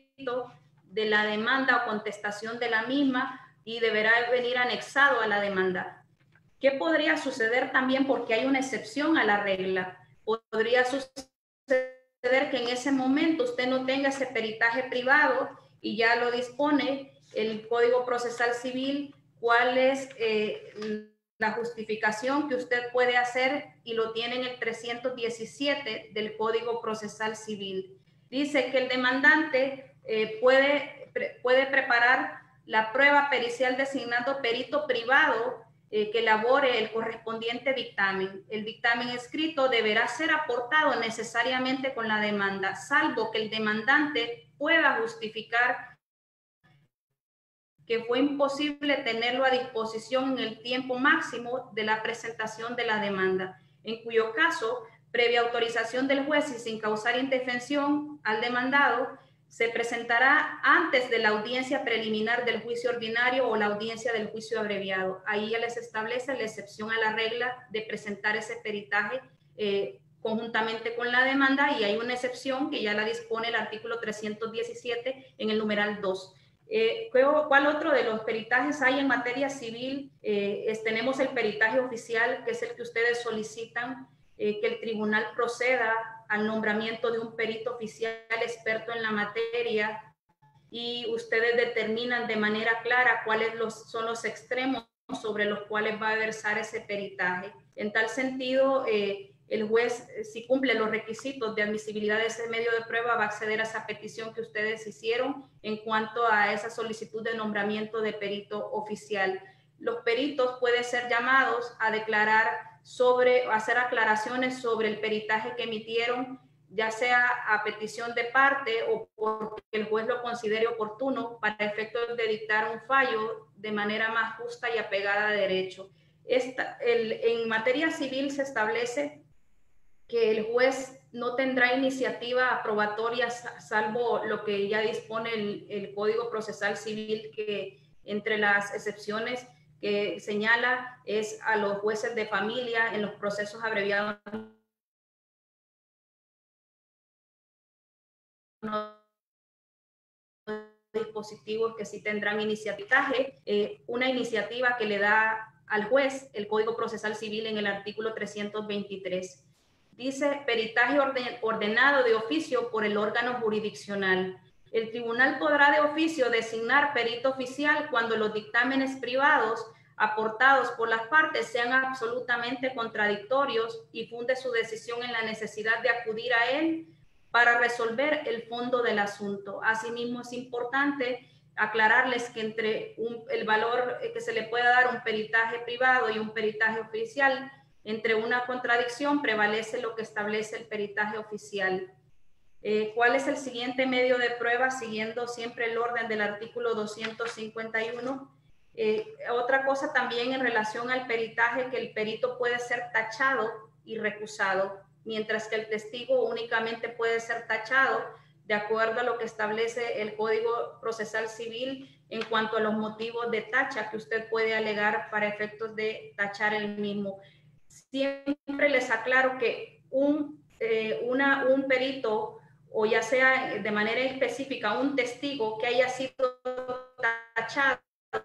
de la demanda o contestación de la misma, y deberá venir anexado a la demanda. ¿Qué podría suceder también? Porque hay una excepción a la regla. Podría suceder que en ese momento usted no tenga ese peritaje privado y ya lo dispone el Código Procesal Civil cuál es la justificación que usted puede hacer, y lo tiene en el 317 del Código Procesal Civil. Dice que el demandante puede preparar la prueba pericial designando perito privado que elabore el correspondiente dictamen. El dictamen escrito deberá ser aportado necesariamente con la demanda, salvo que el demandante pueda justificar que fue imposible tenerlo a disposición en el tiempo máximo de la presentación de la demanda, en cuyo caso, previa autorización del juez y sin causar indefensión al demandado, se presentará antes de la audiencia preliminar del juicio ordinario o la audiencia del juicio abreviado. Ahí ya les establece la excepción a la regla de presentar ese peritaje conjuntamente con la demanda, y hay una excepción que ya la dispone el artículo 317 en el numeral 2. ¿Cuál otro de los peritajes hay en materia civil? Tenemos el peritaje oficial, que es el que ustedes solicitan, que el tribunal proceda al nombramiento de un perito oficial experto en la materia, y ustedes determinan de manera clara cuáles son los extremos sobre los cuales va a versar ese peritaje. En tal sentido, el juez, si cumple los requisitos de admisibilidad de ese medio de prueba, va a acceder a esa petición que ustedes hicieron en cuanto a esa solicitud de nombramiento de perito oficial. Los peritos pueden ser llamados a declarar a hacer aclaraciones sobre el peritaje que emitieron, ya sea a petición de parte o porque el juez lo considere oportuno para efectos de dictar un fallo de manera más justa y apegada a derecho. En materia civil se establece que el juez no tendrá iniciativa aprobatoria, salvo lo que ya dispone el Código Procesal Civil, que entre las excepciones que señala es a los jueces de familia en los procesos abreviados dispositivos que sí tendrán iniciativa, una iniciativa que le da al juez el Código Procesal Civil en el artículo 323. Dice peritaje ordenado de oficio por el órgano jurisdiccional. El tribunal podrá de oficio designar perito oficial cuando los dictámenes privados aportados por las partes sean absolutamente contradictorios y funde su decisión en la necesidad de acudir a él para resolver el fondo del asunto. Asimismo, es importante aclararles que entre el valor que se le pueda dar a un peritaje privado y un peritaje oficial, entre una contradicción prevalece lo que establece el peritaje oficial. ¿Cuál es el siguiente medio de prueba? Siguiendo siempre el orden del artículo 251. Otra cosa también en relación al peritaje, que el perito puede ser tachado y recusado, mientras que el testigo únicamente puede ser tachado de acuerdo a lo que establece el Código Procesal Civil en cuanto a los motivos de tacha que usted puede alegar para efectos de tachar el mismo. Siempre les aclaro que un perito, o ya sea de manera específica un testigo que haya sido tachado,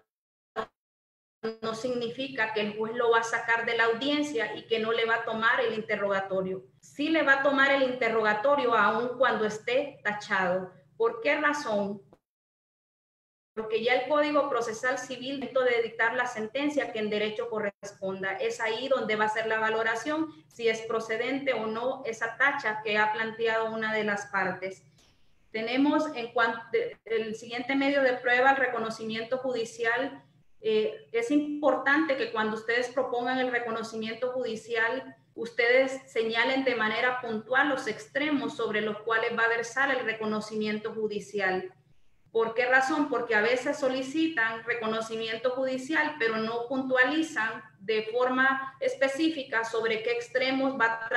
no significa que el juez lo va a sacar de la audiencia y que no le va a tomar el interrogatorio. Sí le va a tomar el interrogatorio aun cuando esté tachado. ¿Por qué razón? Porque ya el Código Procesal Civil, dentro de dictar la sentencia que en derecho corresponda, es ahí donde va a ser la valoración si es procedente o no esa tacha que ha planteado una de las partes. Tenemos en cuanto el siguiente medio de prueba, el reconocimiento judicial. Es importante que cuando ustedes propongan el reconocimiento judicial, ustedes señalen de manera puntual los extremos sobre los cuales va a versar el reconocimiento judicial. ¿Por qué razón? Porque a veces solicitan reconocimiento judicial, pero no puntualizan de forma específica sobre qué extremos va a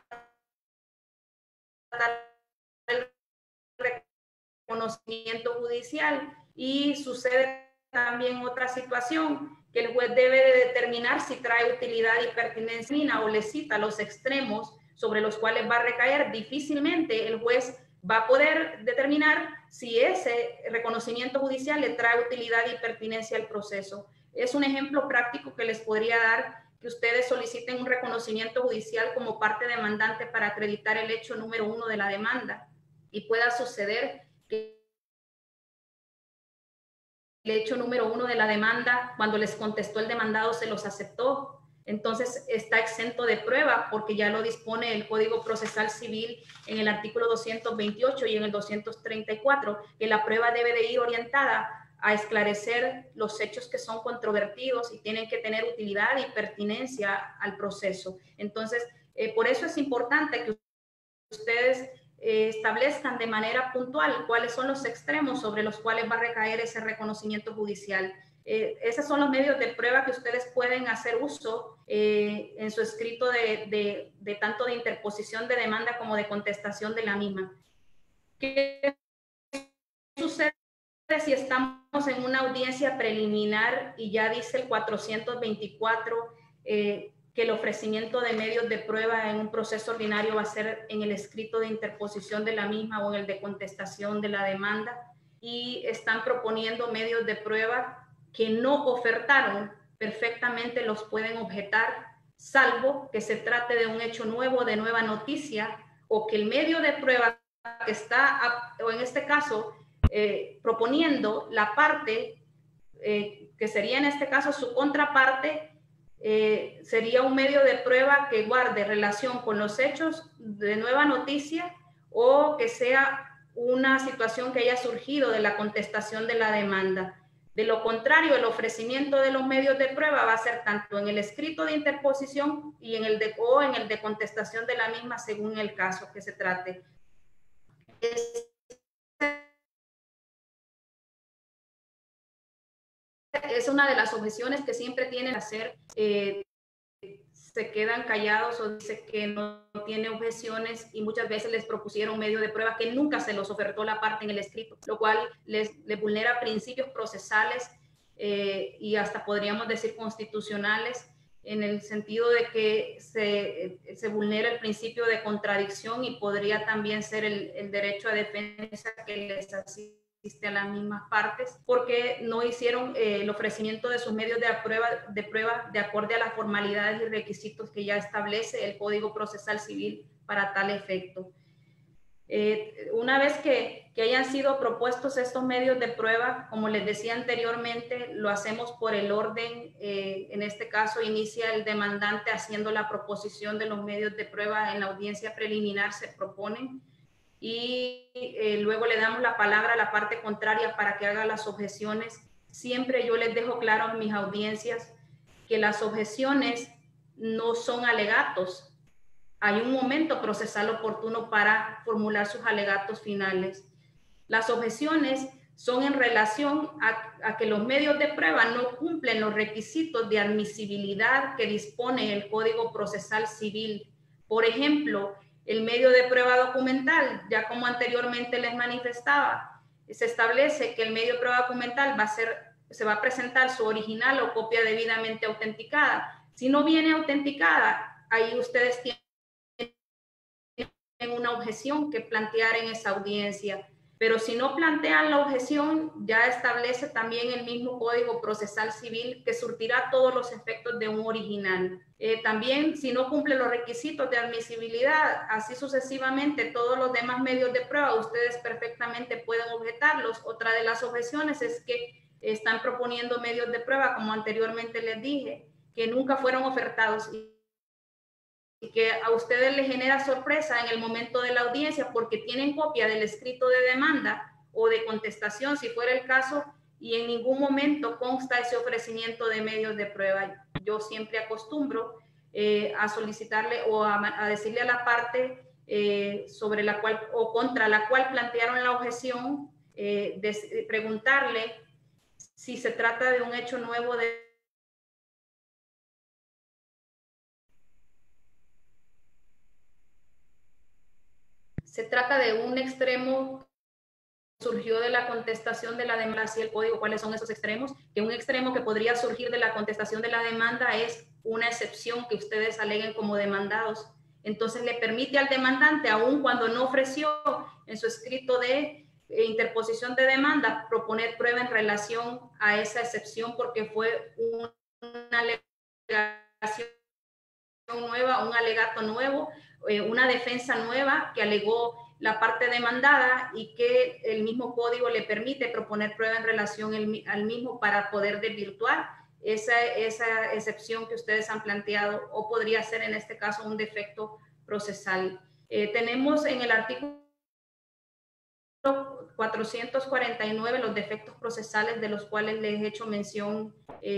tratar el reconocimiento judicial. Y sucede también otra situación, que el juez debe de determinar si trae utilidad y pertinencia o le cita los extremos sobre los cuales va a recaer. Difícilmente el juez va a poder determinar si ese reconocimiento judicial le trae utilidad y pertinencia al proceso. Es un ejemplo práctico que les podría dar, que ustedes soliciten un reconocimiento judicial como parte demandante para acreditar el hecho número 1 de la demanda, y pueda suceder que hecho número 1 de la demanda, cuando les contestó el demandado, se los aceptó. Entonces está exento de prueba porque ya lo dispone el Código Procesal Civil en el artículo 228 y en el 234, que la prueba debe de ir orientada a esclarecer los hechos que son controvertidos y tienen que tener utilidad y pertinencia al proceso. Entonces, por eso es importante que ustedes establezcan de manera puntual cuáles son los extremos sobre los cuales va a recaer ese reconocimiento judicial. Esos son los medios de prueba que ustedes pueden hacer uso en su escrito de tanto de interposición de demanda como de contestación de la misma. ¿Qué sucede si estamos en una audiencia preliminar y ya dice el 424 que el ofrecimiento de medios de prueba en un proceso ordinario va a ser en el escrito de interposición de la misma o en el de contestación de la demanda, y están proponiendo medios de prueba que no ofertaron? Perfectamente los pueden objetar, salvo que se trate de un hecho nuevo, de nueva noticia, o que el medio de prueba que está, o en este caso, proponiendo la parte, que sería en este caso su contraparte, sería un medio de prueba que guarde relación con los hechos de nueva noticia o que sea una situación que haya surgido de la contestación de la demanda. De lo contrario, el ofrecimiento de los medios de prueba va a ser tanto en el escrito de interposición y en el de contestación de la misma, según el caso que se trate. Es una de las objeciones que siempre tienen que hacer. Se quedan callados o dice que no tiene objeciones, y muchas veces les propusieron medio de prueba que nunca se los ofertó la parte en el escrito, lo cual les vulnera principios procesales y hasta podríamos decir constitucionales, en el sentido de que se vulnera el principio de contradicción y podría también ser el derecho a defensa que les asiste a las mismas partes, porque no hicieron el ofrecimiento de sus medios de prueba de acorde a las formalidades y requisitos que ya establece el Código Procesal Civil para tal efecto. Una vez que hayan sido propuestos estos medios de prueba, como les decía anteriormente, lo hacemos por el orden. En este caso, inicia el demandante haciendo la proposición de los medios de prueba. En la audiencia preliminar se proponen y luego le damos la palabra a la parte contraria para que haga las objeciones. Siempre yo les dejo claro en mis audiencias que las objeciones no son alegatos. Hay un momento procesal oportuno para formular sus alegatos finales. Las objeciones son en relación a que los medios de prueba no cumplen los requisitos de admisibilidad que dispone el Código Procesal Civil. Por ejemplo, el medio de prueba documental, ya como anteriormente les manifestaba, se establece que el medio de prueba documental se va a presentar su original o copia debidamente autenticada. Si no viene autenticada, ahí ustedes tienen una objeción que plantear en esa audiencia. Pero si no plantean la objeción, ya establece también el mismo Código Procesal Civil que surtirá todos los efectos de un original. También, si no cumple los requisitos de admisibilidad, así sucesivamente, todos los demás medios de prueba, ustedes perfectamente pueden objetarlos. Otra de las objeciones es que están proponiendo medios de prueba, como anteriormente les dije, que nunca fueron ofertados y que a ustedes les genera sorpresa en el momento de la audiencia porque tienen copia del escrito de demanda o de contestación, si fuera el caso, y en ningún momento consta ese ofrecimiento de medios de prueba. Yo siempre acostumbro a solicitarle o a decirle a la parte sobre la cual o contra la cual plantearon la objeción, preguntarle si se trata de un hecho nuevo se trata de un extremo surgió de la contestación de la demanda, así el código, ¿cuáles son esos extremos? Que un extremo que podría surgir de la contestación de la demanda es una excepción que ustedes aleguen como demandados. Entonces le permite al demandante, aun cuando no ofreció en su escrito de interposición de demanda, proponer prueba en relación a esa excepción porque fue una alegación nueva, un alegato nuevo, una defensa nueva que alegó la parte demandada y que el mismo código le permite proponer prueba en relación al mismo para poder desvirtuar esa excepción que ustedes han planteado, o podría ser en este caso un defecto procesal. Tenemos en el artículo 449 los defectos procesales de los cuales les he hecho mención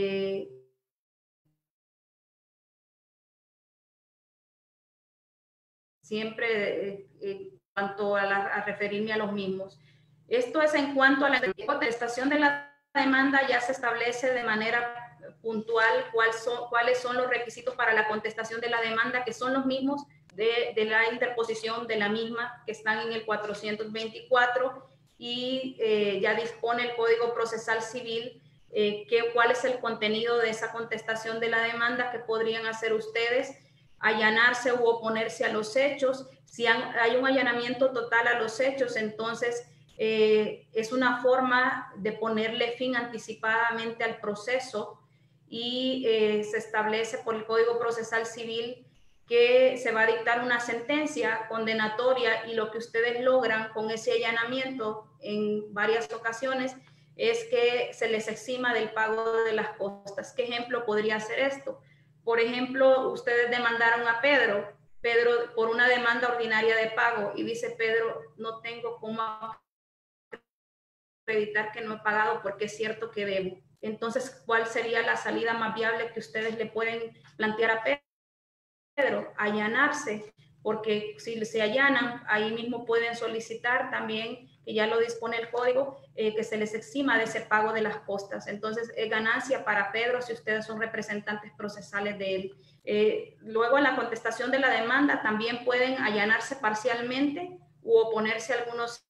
siempre en cuanto a referirme a los mismos. Esto es en cuanto a la contestación de la demanda. Ya se establece de manera puntual cuáles son los requisitos para la contestación de la demanda, que son los mismos de la interposición de la misma, que están en el 424, y ya dispone el Código Procesal Civil cuál es el contenido de esa contestación de la demanda que podrían hacer ustedes: allanarse u oponerse a los hechos. Si hay un allanamiento total a los hechos, entonces es una forma de ponerle fin anticipadamente al proceso, y se establece por el Código Procesal Civil que se va a dictar una sentencia condenatoria, y lo que ustedes logran con ese allanamiento en varias ocasiones es que se les exima del pago de las costas. ¿Qué ejemplo podría ser esto? Por ejemplo, ustedes demandaron a Pedro por una demanda ordinaria de pago, y dice Pedro: no tengo cómo acreditar que no he pagado porque es cierto que debo. Entonces, ¿cuál sería la salida más viable que ustedes le pueden plantear a Pedro? Allanarse, porque si se allanan, ahí mismo pueden solicitar también, que ya lo dispone el código, que se les exima de ese pago de las costas. Entonces, es ganancia para Pedro si ustedes son representantes procesales de él. Luego, en la contestación de la demanda, también pueden allanarse parcialmente u oponerse a algunos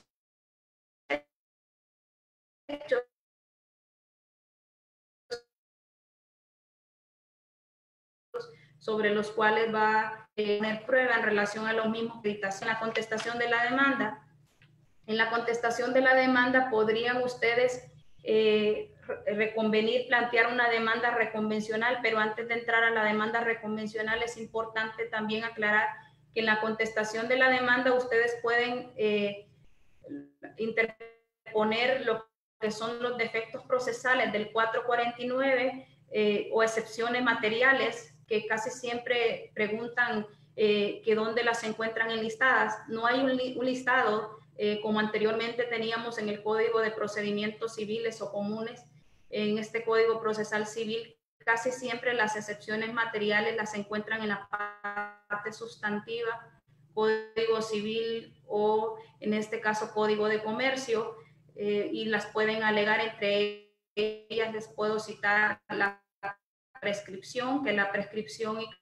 hechos sobre los cuales va a poner prueba en relación a los mismos acreditación. La contestación de la demanda. En la contestación de la demanda podrían ustedes reconvenir, plantear una demanda reconvencional, pero antes de entrar a la demanda reconvencional es importante también aclarar que en la contestación de la demanda ustedes pueden interponer lo que son los defectos procesales del 449 o excepciones materiales, que casi siempre preguntan que dónde las encuentran enlistadas. No hay un listado como anteriormente teníamos en el Código de Procedimientos Civiles o Comunes. En este Código Procesal Civil casi siempre las excepciones materiales las encuentran en la parte sustantiva, Código Civil o en este caso Código de Comercio, y las pueden alegar. Entre ellas les puedo citar la prescripción, que la prescripción y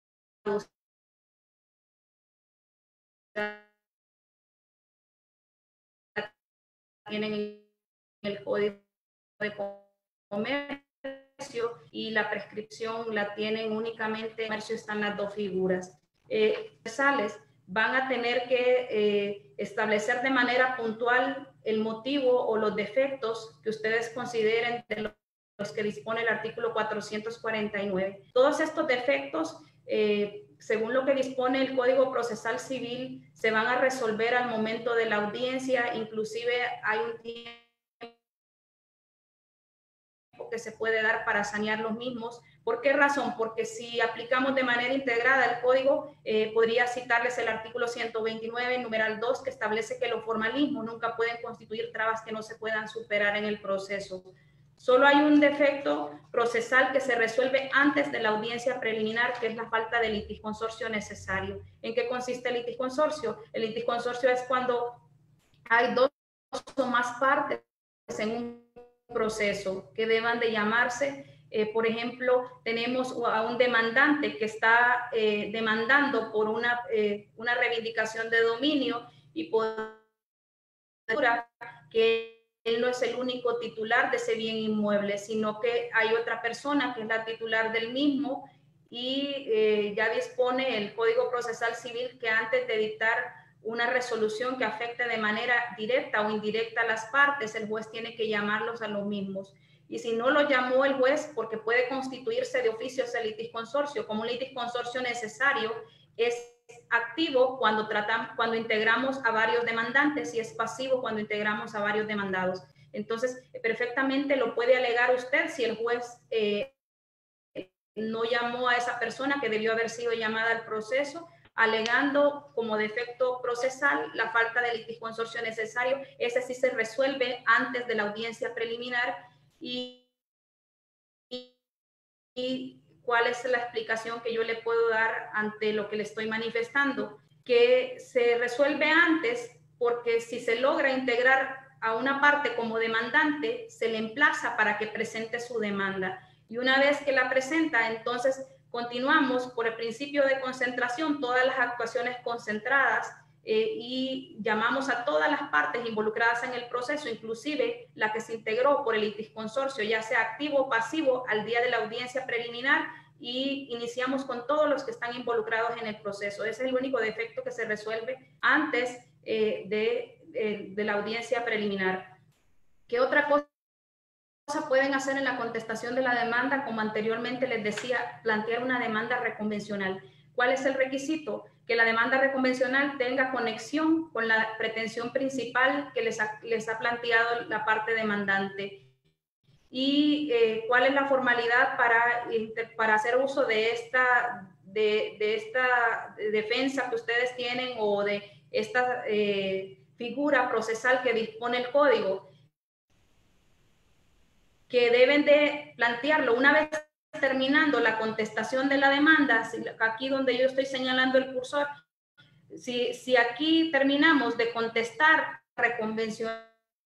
tienen en el Código de Comercio, y la prescripción la tienen únicamente en comercio. Están las dos figuras. Van a tener que establecer de manera puntual el motivo o los defectos que ustedes consideren de los que dispone el artículo 449. Todos estos defectos, según lo que dispone el Código Procesal Civil, se van a resolver al momento de la audiencia. Inclusive hay un tiempo que se puede dar para sanear los mismos. ¿Por qué razón? Porque si aplicamos de manera integrada el código, podría citarles el artículo 129, numeral 2, que establece que los formalismos nunca pueden constituir trabas que no se puedan superar en el proceso. Solo hay un defecto procesal que se resuelve antes de la audiencia preliminar, que es la falta de litisconsorcio necesario. ¿En qué consiste el litisconsorcio? El litisconsorcio es cuando hay dos o más partes en un proceso que deban de llamarse. Por ejemplo, tenemos a un demandante que está demandando por una reivindicación de dominio, y por que él no es el único titular de ese bien inmueble, sino que hay otra persona que es la titular del mismo, y ya dispone el Código Procesal Civil que antes de dictar una resolución que afecte de manera directa o indirecta a las partes, el juez tiene que llamarlos a los mismos. Y si no lo llamó el juez, porque puede constituirse de oficio ese litisconsorcio como un litisconsorcio necesario, es activo cuando integramos a varios demandantes y es pasivo cuando integramos a varios demandados. Entonces, perfectamente lo puede alegar usted si el juez no llamó a esa persona que debió haber sido llamada al proceso, alegando como defecto procesal la falta del litisconsorcio necesario. Ese sí se resuelve antes de la audiencia preliminar. Y cuál es la explicación que yo le puedo dar ante lo que le estoy manifestando, que se resuelve antes porque si se logra integrar a una parte como demandante, se le emplaza para que presente su demanda. Y una vez que la presenta, entonces continuamos por el principio de concentración, todas las actuaciones concentradas, y llamamos a todas las partes involucradas en el proceso, inclusive la que se integró por el litisconsorcio, ya sea activo o pasivo, al día de la audiencia preliminar, y iniciamos con todos los que están involucrados en el proceso. Ese es el único defecto que se resuelve antes de la audiencia preliminar. ¿Qué otra cosa pueden hacer en la contestación de la demanda? Como anteriormente les decía, plantear una demanda reconvencional. ¿Cuál es el requisito? Que la demanda reconvencional tenga conexión con la pretensión principal que les ha planteado la parte demandante. ¿Y cuál es la formalidad para hacer uso de esta defensa que ustedes tienen o de esta figura procesal que dispone el código? Que deben de plantearlo una vez terminando la contestación de la demanda, aquí donde yo estoy señalando el cursor, si aquí terminamos de contestar reconvencional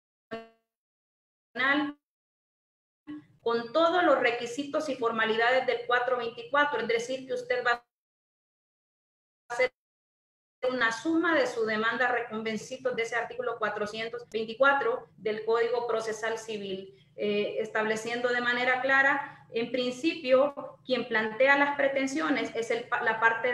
con todos los requisitos y formalidades del 424, es decir, que usted va a hacer una suma de su demanda reconvencitos de ese artículo 424 del Código Procesal Civil, estableciendo de manera clara, en principio, quien plantea las pretensiones es la parte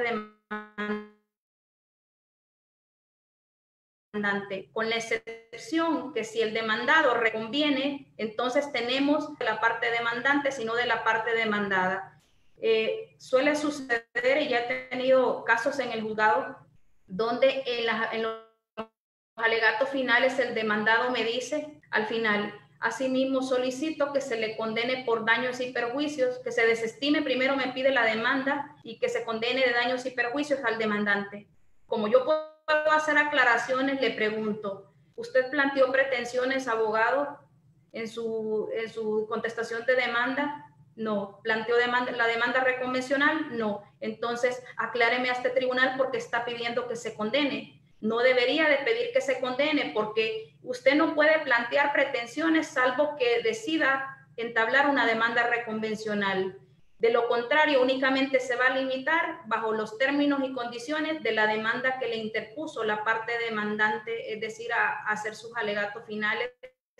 demandante, con la excepción que si el demandado reconviene, entonces tenemos de la parte demandante, sino de la parte demandada. Suele suceder, y ya he tenido casos en el juzgado, donde en los alegatos finales el demandado me dice al final: asimismo solicito que se le condene por daños y perjuicios, que se desestime, primero me pide la demanda, y que se condene de daños y perjuicios al demandante. Como yo puedo hacer aclaraciones, le pregunto: ¿usted planteó pretensiones, abogado, en su contestación de demanda? No. ¿Planteó la demanda reconvencional? No. Entonces, acláreme a este tribunal por qué está pidiendo que se condene. No debería de pedir que se condene, porque usted no puede plantear pretensiones salvo que decida entablar una demanda reconvencional. De lo contrario, únicamente se va a limitar bajo los términos y condiciones de la demanda que le interpuso la parte demandante, es decir, a hacer sus alegatos finales.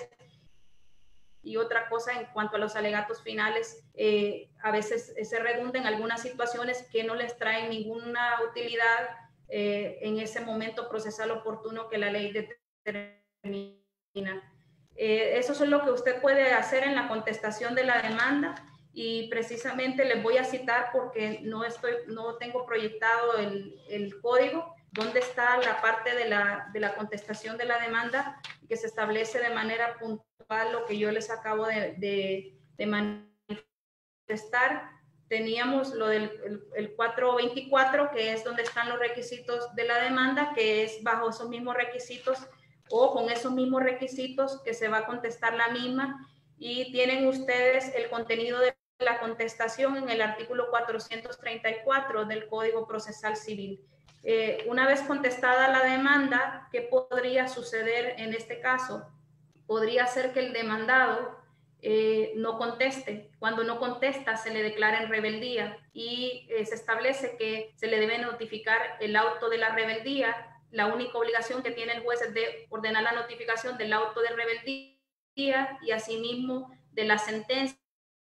Y otra cosa, en cuanto a los alegatos finales, a veces se redunda en algunas situaciones que no les traen ninguna utilidad en ese momento procesal oportuno que la ley determina. Eso es lo que usted puede hacer en la contestación de la demanda, y precisamente les voy a citar, porque no tengo proyectado el código, donde está la parte de la contestación de la demanda, que se establece de manera puntual lo que yo les acabo de manifestar. Teníamos lo del el 424, que es donde están los requisitos de la demanda, que es bajo esos mismos requisitos o con esos mismos requisitos que se va a contestar la misma, y tienen ustedes el contenido de la contestación en el artículo 434 del Código Procesal Civil. Una vez contestada la demanda, ¿qué podría suceder en este caso? Podría ser que el demandado no conteste. Cuando no contesta, se le declara en rebeldía, y se establece que se le debe notificar el auto de la rebeldía. La única obligación que tiene el juez es de ordenar la notificación del auto de rebeldía y asimismo de la sentencia.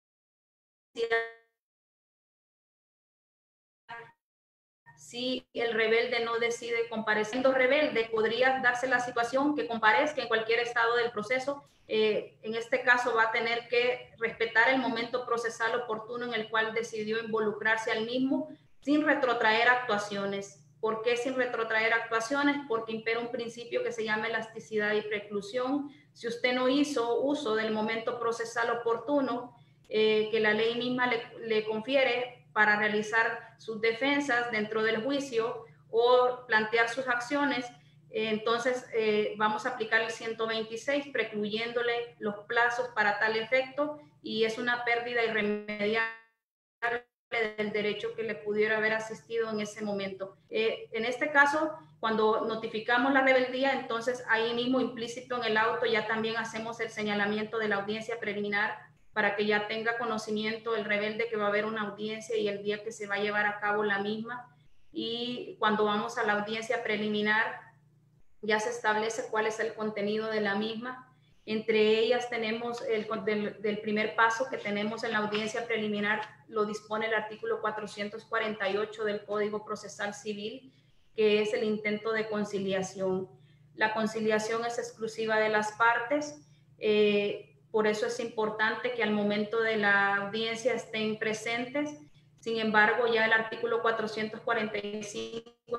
Si el rebelde no decide comparecer. Siendo rebelde, podría darse la situación que comparezca en cualquier estado del proceso. En este caso va a tener que respetar el momento procesal oportuno en el cual decidió involucrarse al mismo. sin retrotraer actuaciones. ¿Por qué sin retrotraer actuaciones? Porque impera un principio que se llama elasticidad y preclusión. Si usted no hizo uso del momento procesal oportuno que la ley misma le confiere para realizar sus defensas dentro del juicio o plantear sus acciones, entonces vamos a aplicar el 126, precluyéndole los plazos para tal efecto, y es una pérdida irremediable del derecho que le pudiera haber asistido en ese momento. En este caso, cuando notificamos la rebeldía, entonces ahí mismo implícito en el auto ya también hacemos el señalamiento de la audiencia preliminar para que ya tenga conocimiento el rebelde que va a haber una audiencia y el día que se va a llevar a cabo la misma. Y cuando vamos a la audiencia preliminar, ya se establece cuál es el contenido de la misma. Entre ellas tenemos del primer paso que tenemos en la audiencia preliminar, lo dispone el artículo 448 del Código Procesal Civil, que es el intento de conciliación. La conciliación es exclusiva de las partes, por eso es importante que al momento de la audiencia estén presentes. Sin embargo, ya el artículo 445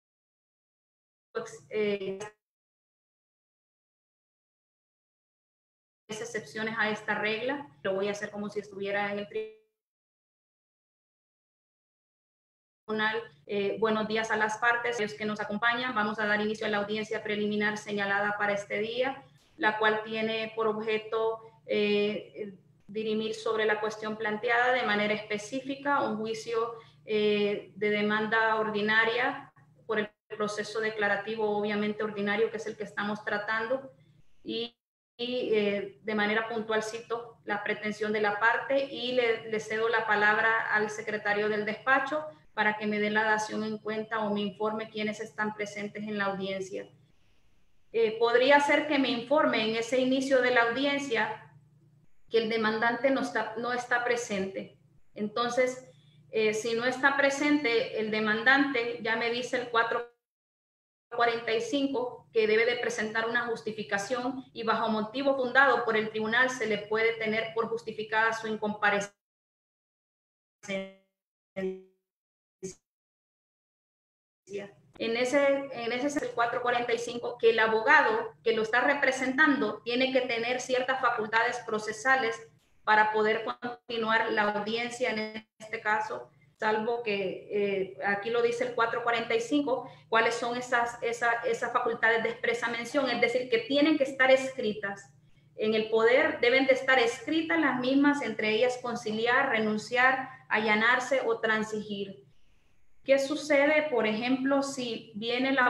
excepciones a esta regla. Lo voy a hacer como si estuviera en el tribunal. Buenos días a las partes, los que nos acompañan. Vamos a dar inicio a la audiencia preliminar señalada para este día, la cual tiene por objeto dirimir sobre la cuestión planteada de manera específica, un juicio de demanda ordinaria por el proceso declarativo obviamente ordinario, que es el que estamos tratando, y de manera puntual cito la pretensión de la parte y le cedo la palabra al secretario del despacho para que me dé la dación en cuenta o me informe quiénes están presentes en la audiencia. Podría ser que me informe en ese inicio de la audiencia que el demandante no está presente. Entonces, si no está presente el demandante, ya me dice el 445 que debe de presentar una justificación y bajo motivo fundado por el tribunal se le puede tener por justificada su incomparecencia. En ese es el 445, que el abogado que lo está representando tiene que tener ciertas facultades procesales para poder continuar la audiencia en este caso, salvo que aquí lo dice el 445, cuáles son esas facultades de expresa mención, es decir, que tienen que estar escritas. En el poder deben de estar escritas las mismas, entre ellas conciliar, renunciar, allanarse o transigir. ¿Qué sucede, por ejemplo, si viene el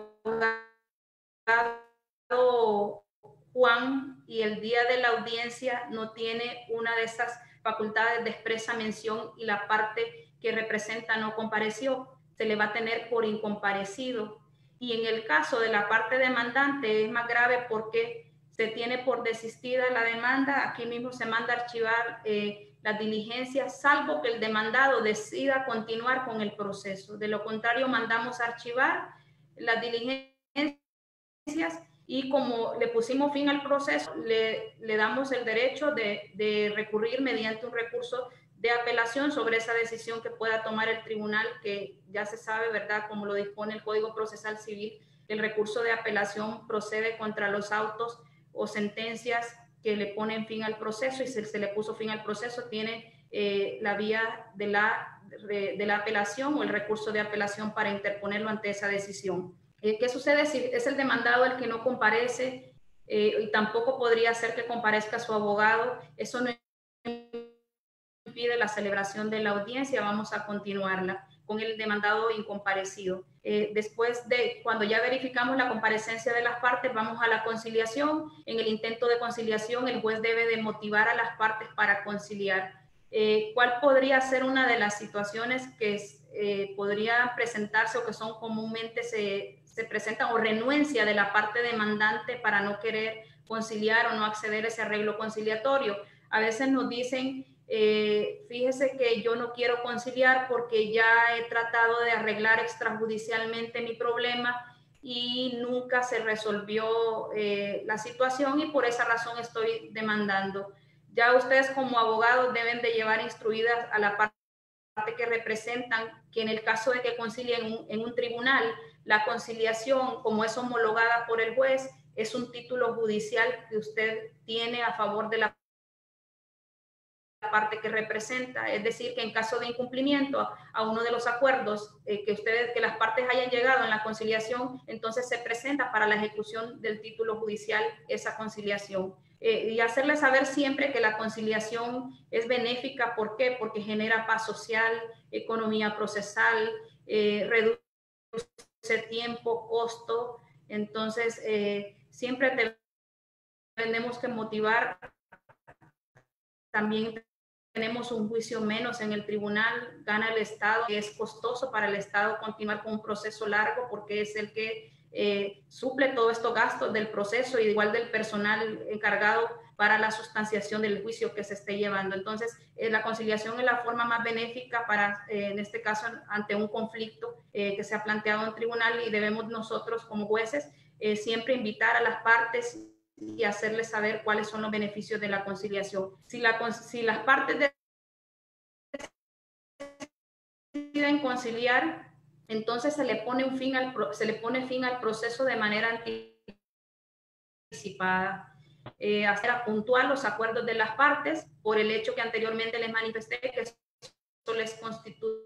abogado Juan y el día de la audiencia no tiene una de esas facultades de expresa mención y la parte que representa no compareció? Se le va a tener por incomparecido. Y en el caso de la parte demandante es más grave porque se tiene por desistida la demanda. Aquí mismo se manda a archivar las diligencias, salvo que el demandado decida continuar con el proceso. De lo contrario, mandamos a archivar las diligencias y como le pusimos fin al proceso, le damos el derecho de recurrir mediante un recurso de apelación sobre esa decisión que pueda tomar el tribunal, que ya se sabe, ¿verdad?, como lo dispone el Código Procesal Civil, el recurso de apelación procede contra los autos o sentencias que le ponen fin al proceso, y si se le puso fin al proceso tiene la vía de la apelación o el recurso de apelación para interponerlo ante esa decisión. ¿Qué sucede si es el demandado el que no comparece y tampoco podría ser que comparezca su abogado? Eso no impide la celebración de la audiencia, vamos a continuarla con el demandado incomparecido. Después de, cuando ya verificamos la comparecencia de las partes, vamos a la conciliación. En el intento de conciliación, el juez debe de motivar a las partes para conciliar. ¿Cuál podría ser una de las situaciones que podrían presentarse o que son comúnmente se presentan, o renuencia de la parte demandante para no querer conciliar o no acceder a ese arreglo conciliatorio? A veces nos dicen, fíjese que yo no quiero conciliar porque ya he tratado de arreglar extrajudicialmente mi problema y nunca se resolvió la situación y por esa razón estoy demandando. Ya ustedes como abogados deben de llevar instruidas a la parte parte que representan que en el caso de que concilien en un tribunal, la conciliación, como es homologada por el juez, es un título judicial que usted tiene a favor de la parte que representa, es decir, que en caso de incumplimiento a uno de los acuerdos que las partes hayan llegado en la conciliación, entonces se presenta para la ejecución del título judicial esa conciliación. Y hacerle saber siempre que la conciliación es benéfica. ¿Por qué? Porque genera paz social, economía procesal, reduce tiempo, costo. Entonces, siempre tenemos que motivar. También tenemos un juicio menos en el tribunal, gana el Estado, que es costoso para el Estado continuar con un proceso largo porque es el que suple todos estos gastos del proceso y igual del personal encargado para la sustanciación del juicio que se esté llevando. Entonces, la conciliación es la forma más benéfica para, en este caso, ante un conflicto que se ha planteado en tribunal, y debemos nosotros como jueces siempre invitar a las partes y hacerles saber cuáles son los beneficios de la conciliación. Si las partes deciden conciliar, entonces se le pone fin al proceso de manera anticipada. Hacer puntual los acuerdos de las partes por el hecho que anteriormente les manifesté, que eso les constituye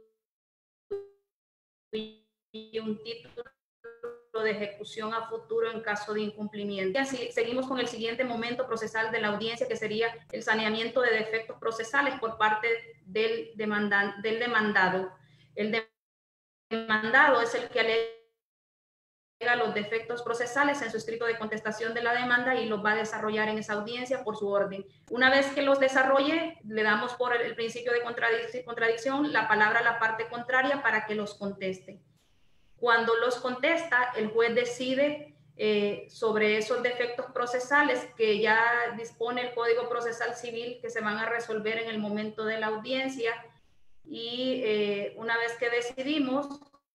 un título de ejecución a futuro en caso de incumplimiento. Así, seguimos con el siguiente momento procesal de la audiencia, que sería el saneamiento de defectos procesales por parte del demandado. El demandado es el que alega los defectos procesales en su escrito de contestación de la demanda y los va a desarrollar en esa audiencia por su orden. Una vez que los desarrolle, le damos por el principio de contradicción la palabra a la parte contraria para que los conteste. Cuando los contesta, el juez decide sobre esos defectos procesales que ya dispone el Código Procesal Civil, que se van a resolver en el momento de la audiencia. Y una vez que decidimos,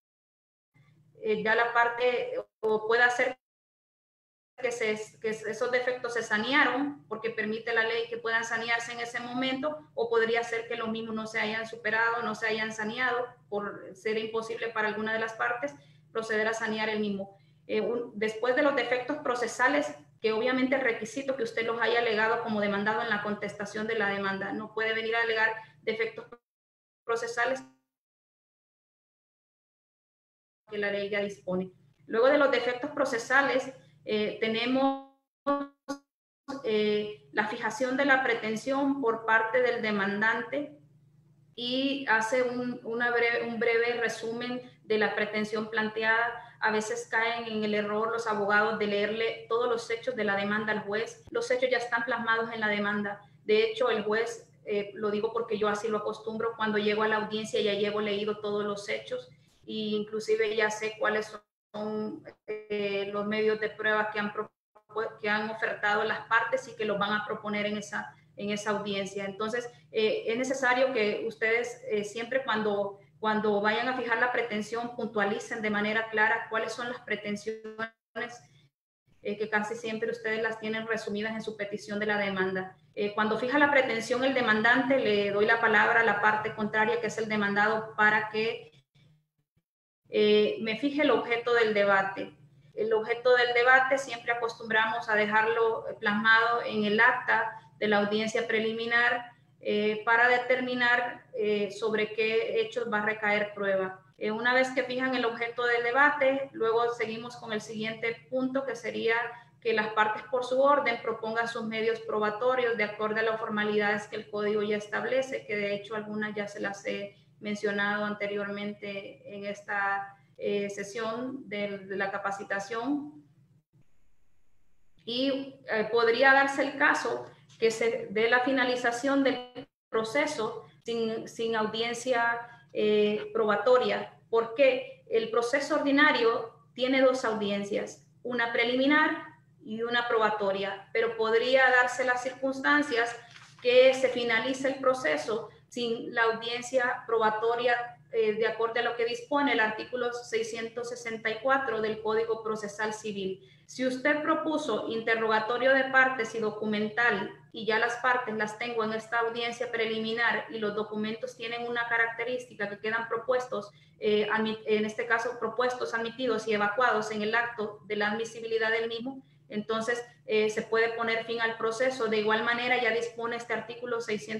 ya la parte puede hacer que esos defectos se sanearon, porque permite la ley que puedan sanearse en ese momento, o podría ser que los mismos no se hayan superado, no se hayan saneado, por ser imposible para alguna de las partes proceder a sanear el mismo. Después de los defectos procesales, que obviamente es requisito que usted los haya alegado como demandado en la contestación de la demanda. No puede venir a alegar defectos procesales que la ley ya dispone. Luego de los defectos procesales, tenemos la fijación de la pretensión por parte del demandante, y hace un breve resumen de la pretensión planteada. A veces caen en el error los abogados de leerle todos los hechos de la demanda al juez. Los hechos ya están plasmados en la demanda. De hecho, el juez, lo digo porque yo así lo acostumbro, cuando llego a la audiencia ya llevo leído todos los hechos, e inclusive ya sé cuáles son los medios de prueba que han ofertado las partes y que los van a proponer en esa audiencia. Entonces, es necesario que ustedes siempre cuando vayan a fijar la pretensión, puntualicen de manera clara cuáles son las pretensiones, que casi siempre ustedes las tienen resumidas en su petición de la demanda. Cuando fija la pretensión el demandante, le doy la palabra a la parte contraria, que es el demandado, para que me fije el objeto del debate. El objeto del debate siempre acostumbramos a dejarlo plasmado en el acta de la audiencia preliminar para determinar sobre qué hechos va a recaer prueba. Una vez que fijan el objeto del debate, luego seguimos con el siguiente punto, que sería que las partes por su orden propongan sus medios probatorios de acuerdo a las formalidades que el código ya establece, que de hecho algunas ya se las he mencionado anteriormente en esta sesión de la capacitación. Y podría darse el caso que se dé la finalización del proceso sin audiencia probatoria, porque el proceso ordinario tiene dos audiencias, una preliminar y una probatoria, pero podría darse las circunstancias que se finalice el proceso sin la audiencia probatoria, de acuerdo a lo que dispone el artículo 664 del Código Procesal Civil. Si usted propuso interrogatorio de partes y documental y ya las partes las tengo en esta audiencia preliminar y los documentos tienen una característica que quedan propuestos, en este caso propuestos, admitidos y evacuados en el acto de la admisibilidad del mismo, entonces se puede poner fin al proceso. De igual manera ya dispone este artículo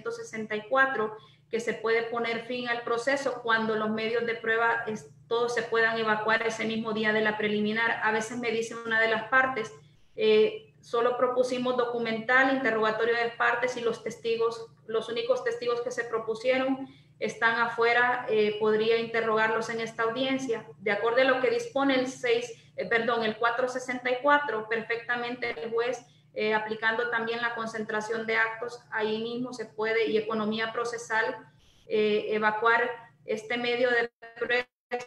664 que se puede poner fin al proceso cuando los medios de prueba todos se puedan evacuar ese mismo día de la preliminar. A veces me dice una de las partes, solo propusimos documental, interrogatorio de partes y los testigos, los únicos testigos que se propusieron están afuera, podría interrogarlos en esta audiencia. De acuerdo a lo que dispone el 464, perfectamente el juez, aplicando también la concentración de actos, ahí mismo se puede, y economía procesal, evacuar este medio de prueba,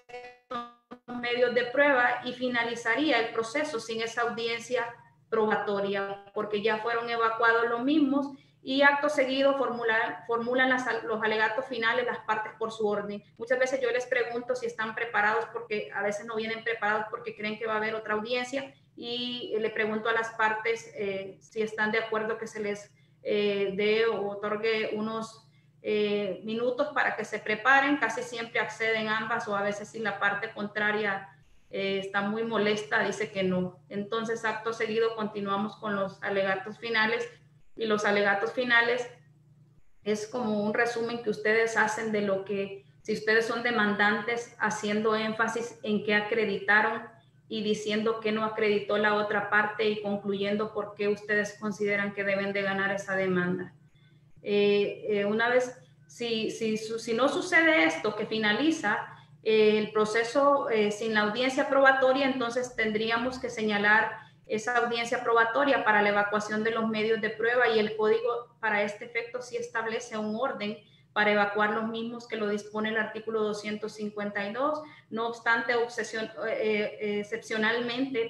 medios de prueba, y finalizaría el proceso sin esa audiencia probatoria, porque ya fueron evacuados los mismos y acto seguido formulan los alegatos finales las partes por su orden. Muchas veces yo les pregunto si están preparados, porque a veces no vienen preparados porque creen que va a haber otra audiencia, y le pregunto a las partes si están de acuerdo que se les dé o otorgue unos minutos para que se preparen. Casi siempre acceden ambas, o a veces si la parte contraria está muy molesta, dice que no. Entonces, acto seguido continuamos con los alegatos finales, y los alegatos finales es como un resumen que ustedes hacen de lo que, si ustedes son demandantes, haciendo énfasis en qué acreditaron y diciendo que no acreditó la otra parte, y concluyendo por qué ustedes consideran que deben de ganar esa demanda. Una vez, si no sucede esto, que finaliza el proceso sin la audiencia probatoria, entonces tendríamos que señalar esa audiencia probatoria para la evacuación de los medios de prueba, y el código para este efecto sí establece un orden para evacuar los mismos, que lo dispone el artículo 252. No obstante, excepcionalmente,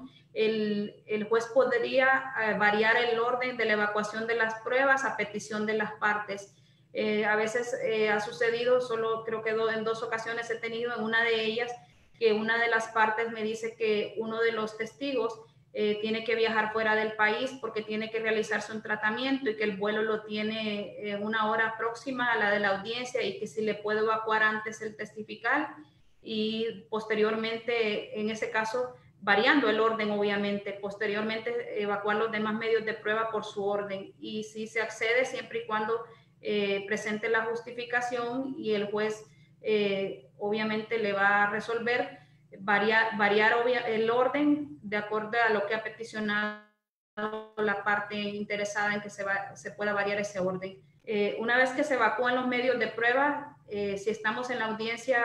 el juez podría variar el orden de la evacuación de las pruebas a petición de las partes. A veces ha sucedido, solo creo que en 2 ocasiones he tenido, en una de ellas, que una de las partes me dice que uno de los testigos tiene que viajar fuera del país porque tiene que realizarse un tratamiento, y que el vuelo lo tiene una hora próxima a la de la audiencia, y que si le puedo evacuar antes el testificar, y posteriormente, en ese caso, variando el orden, obviamente, posteriormente evacuar los demás medios de prueba por su orden. Y si se accede, siempre y cuando presente la justificación, y el juez obviamente le va a resolver variar el orden de acuerdo a lo que ha peticionado la parte interesada en que se pueda variar ese orden. Una vez que se evacúan los medios de prueba, si estamos en la audiencia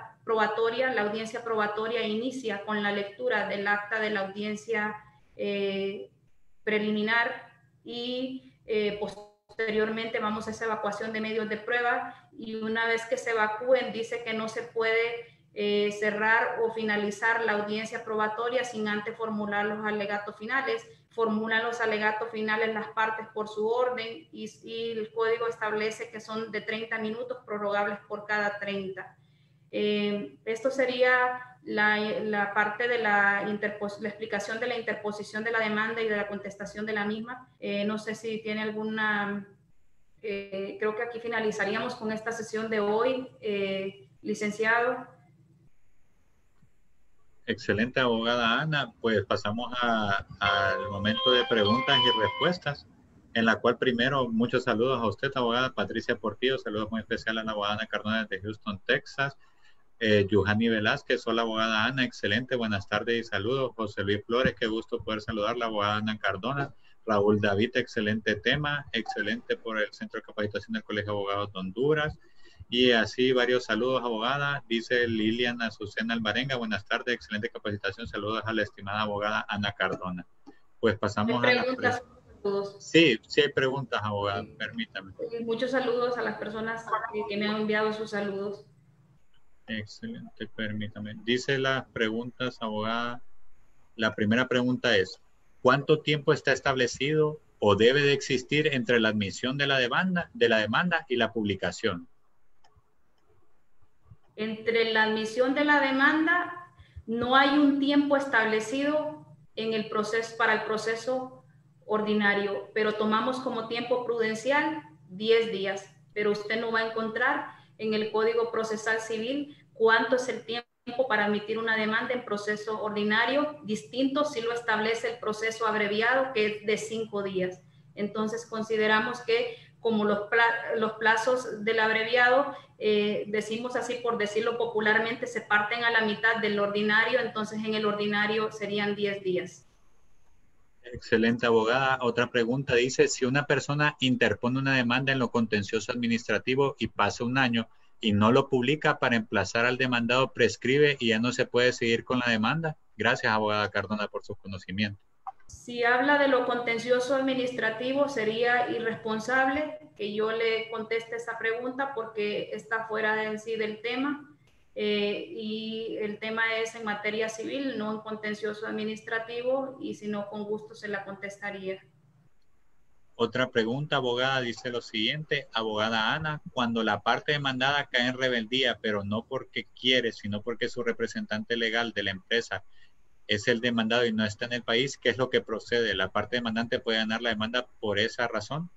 probatoria inicia con la lectura del acta de la audiencia preliminar, y posteriormente vamos a esa evacuación de medios de prueba, y una vez que se evacúen, dice que no se puede cerrar o finalizar la audiencia probatoria sin antes formular los alegatos finales. Formulan los alegatos finales las partes por su orden, y el código establece que son de 30 minutos, prorrogables por cada 30. Esto sería la parte de la explicación de la interposición de la demanda y de la contestación de la misma. No sé si tiene alguna... creo que aquí finalizaríamos con esta sesión de hoy, licenciado. Excelente, abogada Ana. Pues pasamos al momento de preguntas y respuestas, en la cual primero muchos saludos a usted, abogada Patricia Portillo, saludos muy especiales a la abogada Ana Cardona de Houston, Texas. Yuhani Velázquez, hola abogada Ana, excelente, buenas tardes y saludos. José Luis Flores, qué gusto poder saludar la abogada Ana Cardona. Raúl David, excelente tema, excelente por el Centro de Capacitación del Colegio de Abogados de Honduras. Y así varios saludos, abogada. Dice Lilian Azucena Alvarenga, buenas tardes, excelente capacitación, saludos a la estimada abogada Ana Cardona. Pues pasamos a las preguntas. Sí, sí hay preguntas, abogada, sí. Permítame. Muchos saludos a las personas que me han enviado sus saludos. Excelente, permítame. Dice las preguntas, abogada. La primera pregunta es, ¿cuánto tiempo está establecido o debe de existir entre la admisión de la demanda y la publicación? Entre la admisión de la demanda no hay un tiempo establecido en el proceso, para el proceso ordinario, pero tomamos como tiempo prudencial 10 días, pero usted no va a encontrar en el Código Procesal Civil cuánto es el tiempo para admitir una demanda en proceso ordinario. Distinto si lo establece el proceso abreviado, que es de 5 días. Entonces consideramos que como los plazos del abreviado, decimos así por decirlo popularmente, se parten a la mitad del ordinario, entonces en el ordinario serían 10 días. Excelente, abogada. Otra pregunta dice, si una persona interpone una demanda en lo contencioso administrativo y pasa un año y no lo publica para emplazar al demandado, prescribe y ya no se puede seguir con la demanda. Gracias, abogada Cardona, por sus conocimientos. Si habla de lo contencioso administrativo, sería irresponsable que yo le conteste esa pregunta porque está fuera en sí del tema. Y el tema es en materia civil, no en contencioso administrativo, y si no, con gusto se la contestaría. Otra pregunta, abogada, dice lo siguiente, abogada Ana, cuando la parte demandada cae en rebeldía, pero no porque quiere, sino porque su representante legal de la empresa es el demandado y no está en el país, ¿qué es lo que procede? ¿La parte demandante puede ganar la demanda por esa razón?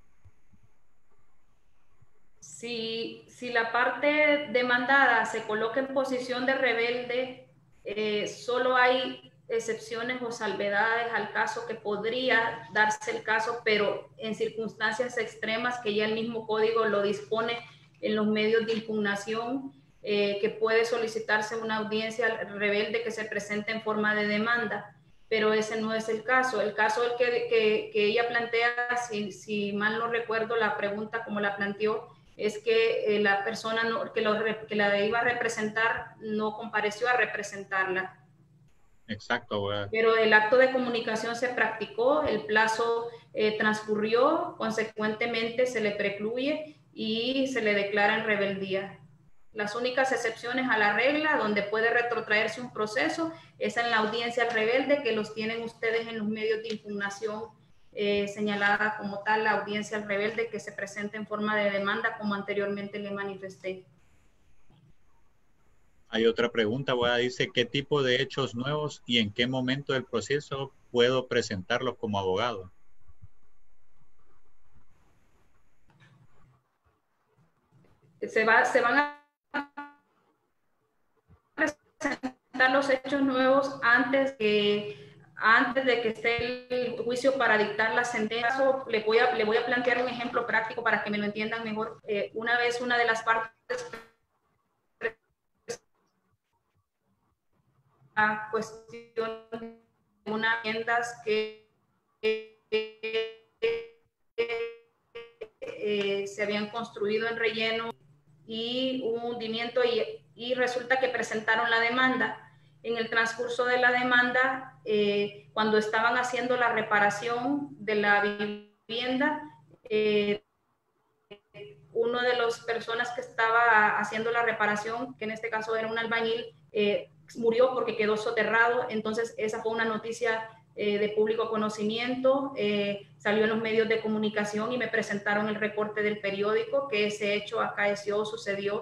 Si la parte demandada se coloca en posición de rebelde, solo hay excepciones o salvedades al caso que podría darse el caso, pero en circunstancias extremas que ya el mismo código lo dispone en los medios de impugnación, que puede solicitarse una audiencia rebelde que se presente en forma de demanda, pero ese no es el caso. El caso que ella plantea, si mal no recuerdo la pregunta como la planteó, es que la persona que la iba a representar no compareció a representarla. Exacto, abogada. Pero el acto de comunicación se practicó, el plazo transcurrió, consecuentemente se le precluye y se le declara en rebeldía. Las únicas excepciones a la regla donde puede retrotraerse un proceso es en la audiencia rebelde, que los tienen ustedes en los medios de impugnación, señalada como tal la audiencia al rebelde, que se presenta en forma de demanda, como anteriormente le manifesté. Hay otra pregunta, abogada, dice, ¿qué tipo de hechos nuevos y en qué momento del proceso puedo presentarlos como abogado? Se van a presentar los hechos nuevos antes de que esté el juicio para dictar la sentencia. Le voy a plantear un ejemplo práctico para que me lo entiendan mejor. Una vez una de las partes, a cuestión de unas tiendas que se habían construido en relleno y hubo un hundimiento y resulta que presentaron la demanda. En el transcurso de la demanda, cuando estaban haciendo la reparación de la vivienda, uno de las personas que estaba haciendo la reparación, que en este caso era un albañil, murió porque quedó soterrado. Entonces esa fue una noticia de público conocimiento, salió en los medios de comunicación y me presentaron el reporte del periódico que ese hecho acaeció, sucedió.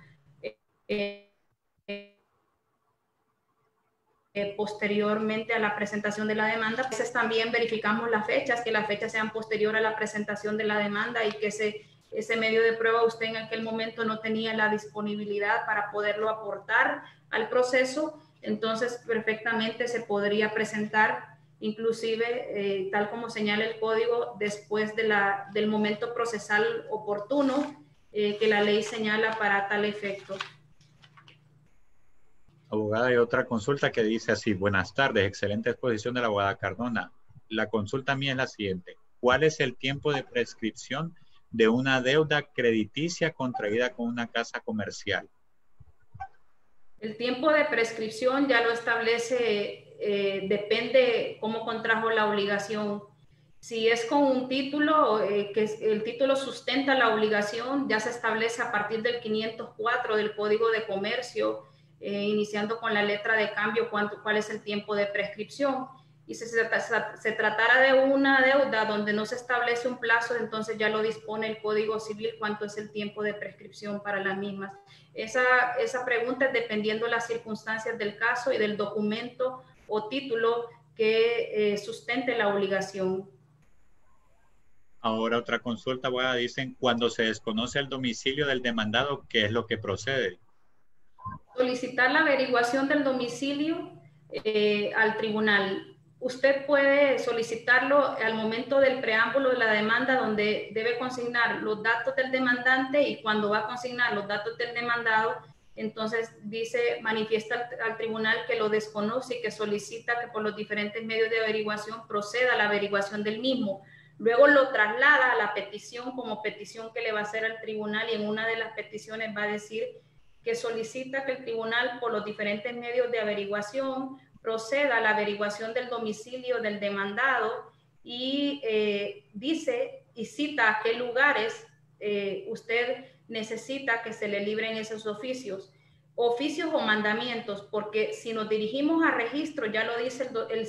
Posteriormente a la presentación de la demanda. A veces también verificamos las fechas, que las fechas sean posterior a la presentación de la demanda y que ese medio de prueba usted en aquel momento no tenía la disponibilidad para poderlo aportar al proceso, entonces perfectamente se podría presentar, inclusive tal como señala el código, después del momento procesal oportuno que la ley señala para tal efecto. Abogada, hay otra consulta que dice así, buenas tardes, excelente exposición de la abogada Cardona. La consulta mía es la siguiente, ¿cuál es el tiempo de prescripción de una deuda crediticia contraída con una casa comercial? El tiempo de prescripción ya lo establece, depende cómo contrajo la obligación. Si es con un título, que el título sustenta la obligación, ya se establece a partir del 504 del Código de Comercio, iniciando con la letra de cambio, cuál es el tiempo de prescripción. Y si se tratara de una deuda donde no se establece un plazo, entonces ya lo dispone el Código Civil cuánto es el tiempo de prescripción para las mismas. Esa pregunta es dependiendo de las circunstancias del caso y del documento o título que sustente la obligación. Ahora otra consulta, abogada, dicen, cuando se desconoce el domicilio del demandado, ¿qué es lo que procede? Solicitar la averiguación del domicilio al tribunal. Usted puede solicitarlo al momento del preámbulo de la demanda, donde debe consignar los datos del demandante, y cuando va a consignar los datos del demandado, entonces dice, manifiesta al tribunal que lo desconoce y que solicita que por los diferentes medios de averiguación proceda a la averiguación del mismo. Luego lo traslada a la petición como petición que le va a hacer al tribunal, y en una de las peticiones va a decir que solicita que el tribunal, por los diferentes medios de averiguación, proceda a la averiguación del domicilio del demandado, y dice y cita a qué lugares usted necesita que se le libren esos oficios o mandamientos, porque si nos dirigimos a registro, ya lo dice el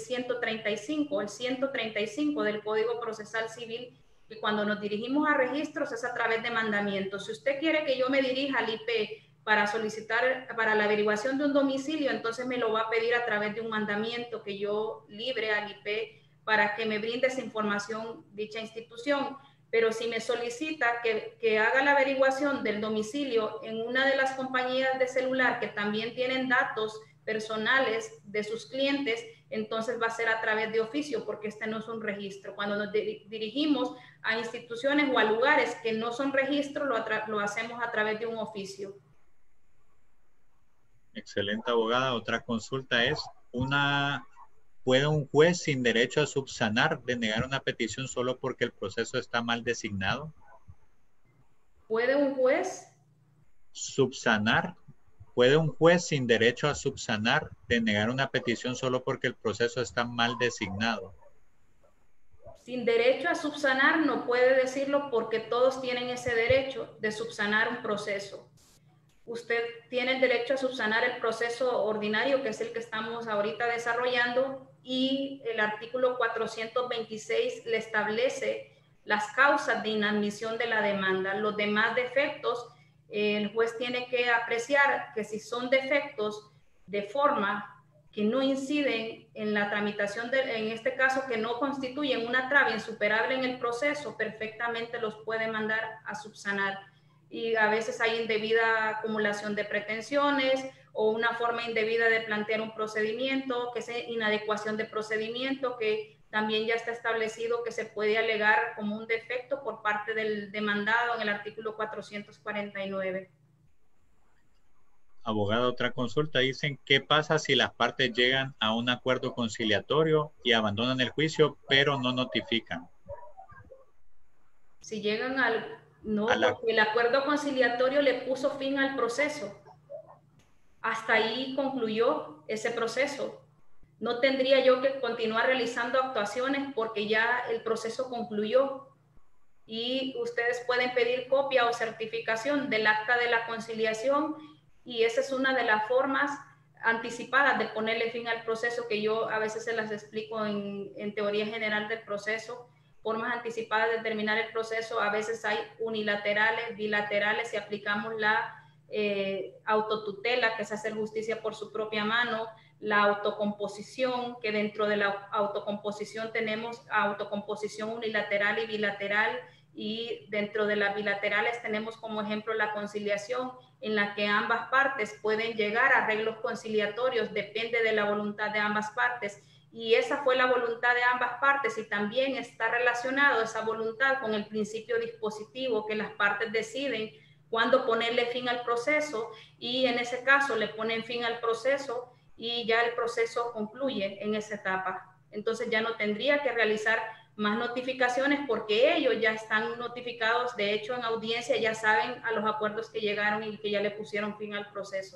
135 del Código Procesal Civil, que cuando nos dirigimos a registros es a través de mandamientos. Si usted quiere que yo me dirija al IP para solicitar, para la averiguación de un domicilio, entonces me lo va a pedir a través de un mandamiento que yo libre al IP para que me brinde esa información dicha institución. Pero si me solicita que haga la averiguación del domicilio en una de las compañías de celular que también tienen datos personales de sus clientes, entonces va a ser a través de oficio, porque este no es un registro. Cuando nos dirigimos a instituciones o a lugares que no son registros, lo hacemos a través de un oficio. Excelente, abogada. Otra consulta es, ¿puede un juez sin derecho a subsanar denegar una petición solo porque el proceso está mal designado? ¿Puede un juez? Subsanar. ¿Puede un juez sin derecho a subsanar denegar una petición solo porque el proceso está mal designado? Sin derecho a subsanar no puede decirlo, porque todos tienen ese derecho de subsanar un proceso. Usted tiene el derecho a subsanar el proceso ordinario, que es el que estamos ahorita desarrollando, y el artículo 426 le establece las causas de inadmisión de la demanda. Los demás defectos, el juez tiene que apreciar que si son defectos de forma que no inciden en la tramitación, en este caso, que no constituyen una traba insuperable en el proceso, perfectamente los puede mandar a subsanar. Y a veces hay indebida acumulación de pretensiones o una forma indebida de plantear un procedimiento, que es inadecuación de procedimiento, que también ya está establecido que se puede alegar como un defecto por parte del demandado en el artículo 449. Abogado, otra consulta. Dicen, ¿qué pasa si las partes llegan a un acuerdo conciliatorio y abandonan el juicio, pero no notifican? Si llegan al... No, La, porque el acuerdo conciliatorio le puso fin al proceso. Hasta ahí concluyó ese proceso. No tendría yo que continuar realizando actuaciones porque ya el proceso concluyó, y ustedes pueden pedir copia o certificación del acta de la conciliación, y esa es una de las formas anticipadas de ponerle fin al proceso, que yo a veces se las explico en teoría general del proceso. Formas anticipadas de terminar el proceso, a veces hay unilaterales, bilaterales, si aplicamos la autotutela, que es hacer justicia por su propia mano, la autocomposición, que dentro de la autocomposición tenemos autocomposición unilateral y bilateral, y dentro de las bilaterales tenemos como ejemplo la conciliación, en la que ambas partes pueden llegar a arreglos conciliatorios, depende de la voluntad de ambas partes, y esa fue la voluntad de ambas partes, y también está relacionado esa voluntad con el principio dispositivo, que las partes deciden cuándo ponerle fin al proceso, y en ese caso le ponen fin al proceso y ya el proceso concluye en esa etapa. Entonces ya no tendría que realizar más notificaciones, porque ellos ya están notificados, de hecho en audiencia ya saben a los acuerdos que llegaron y que ya le pusieron fin al proceso.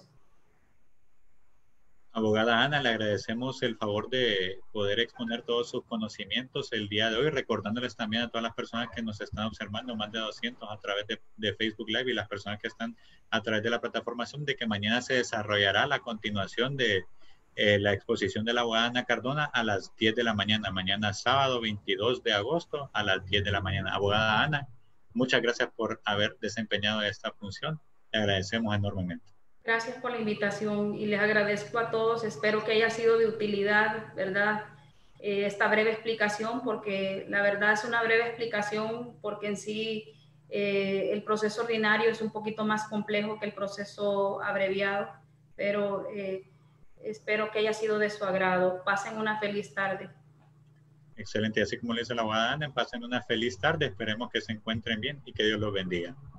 abogada Ana, le agradecemos el favor de poder exponer todos sus conocimientos el día de hoy, recordándoles también a todas las personas que nos están observando, más de 200 a través de Facebook Live, y las personas que están a través de la plataforma Zoom, de que mañana se desarrollará la continuación de la exposición de la abogada Ana Cardona a las 10 de la mañana, mañana sábado 22 de agosto a las 10 de la mañana. Abogada Ana, muchas gracias por haber desempeñado esta función. Le agradecemos enormemente. Gracias por la invitación y les agradezco a todos. Espero que haya sido de utilidad, ¿verdad? esta breve explicación, porque la verdad es una breve explicación porque en sí el proceso ordinario es un poquito más complejo que el proceso abreviado, pero espero que haya sido de su agrado. Pasen una feliz tarde. Excelente. Y así como le dice la abogada Ana, pasen una feliz tarde. Esperemos que se encuentren bien y que Dios los bendiga.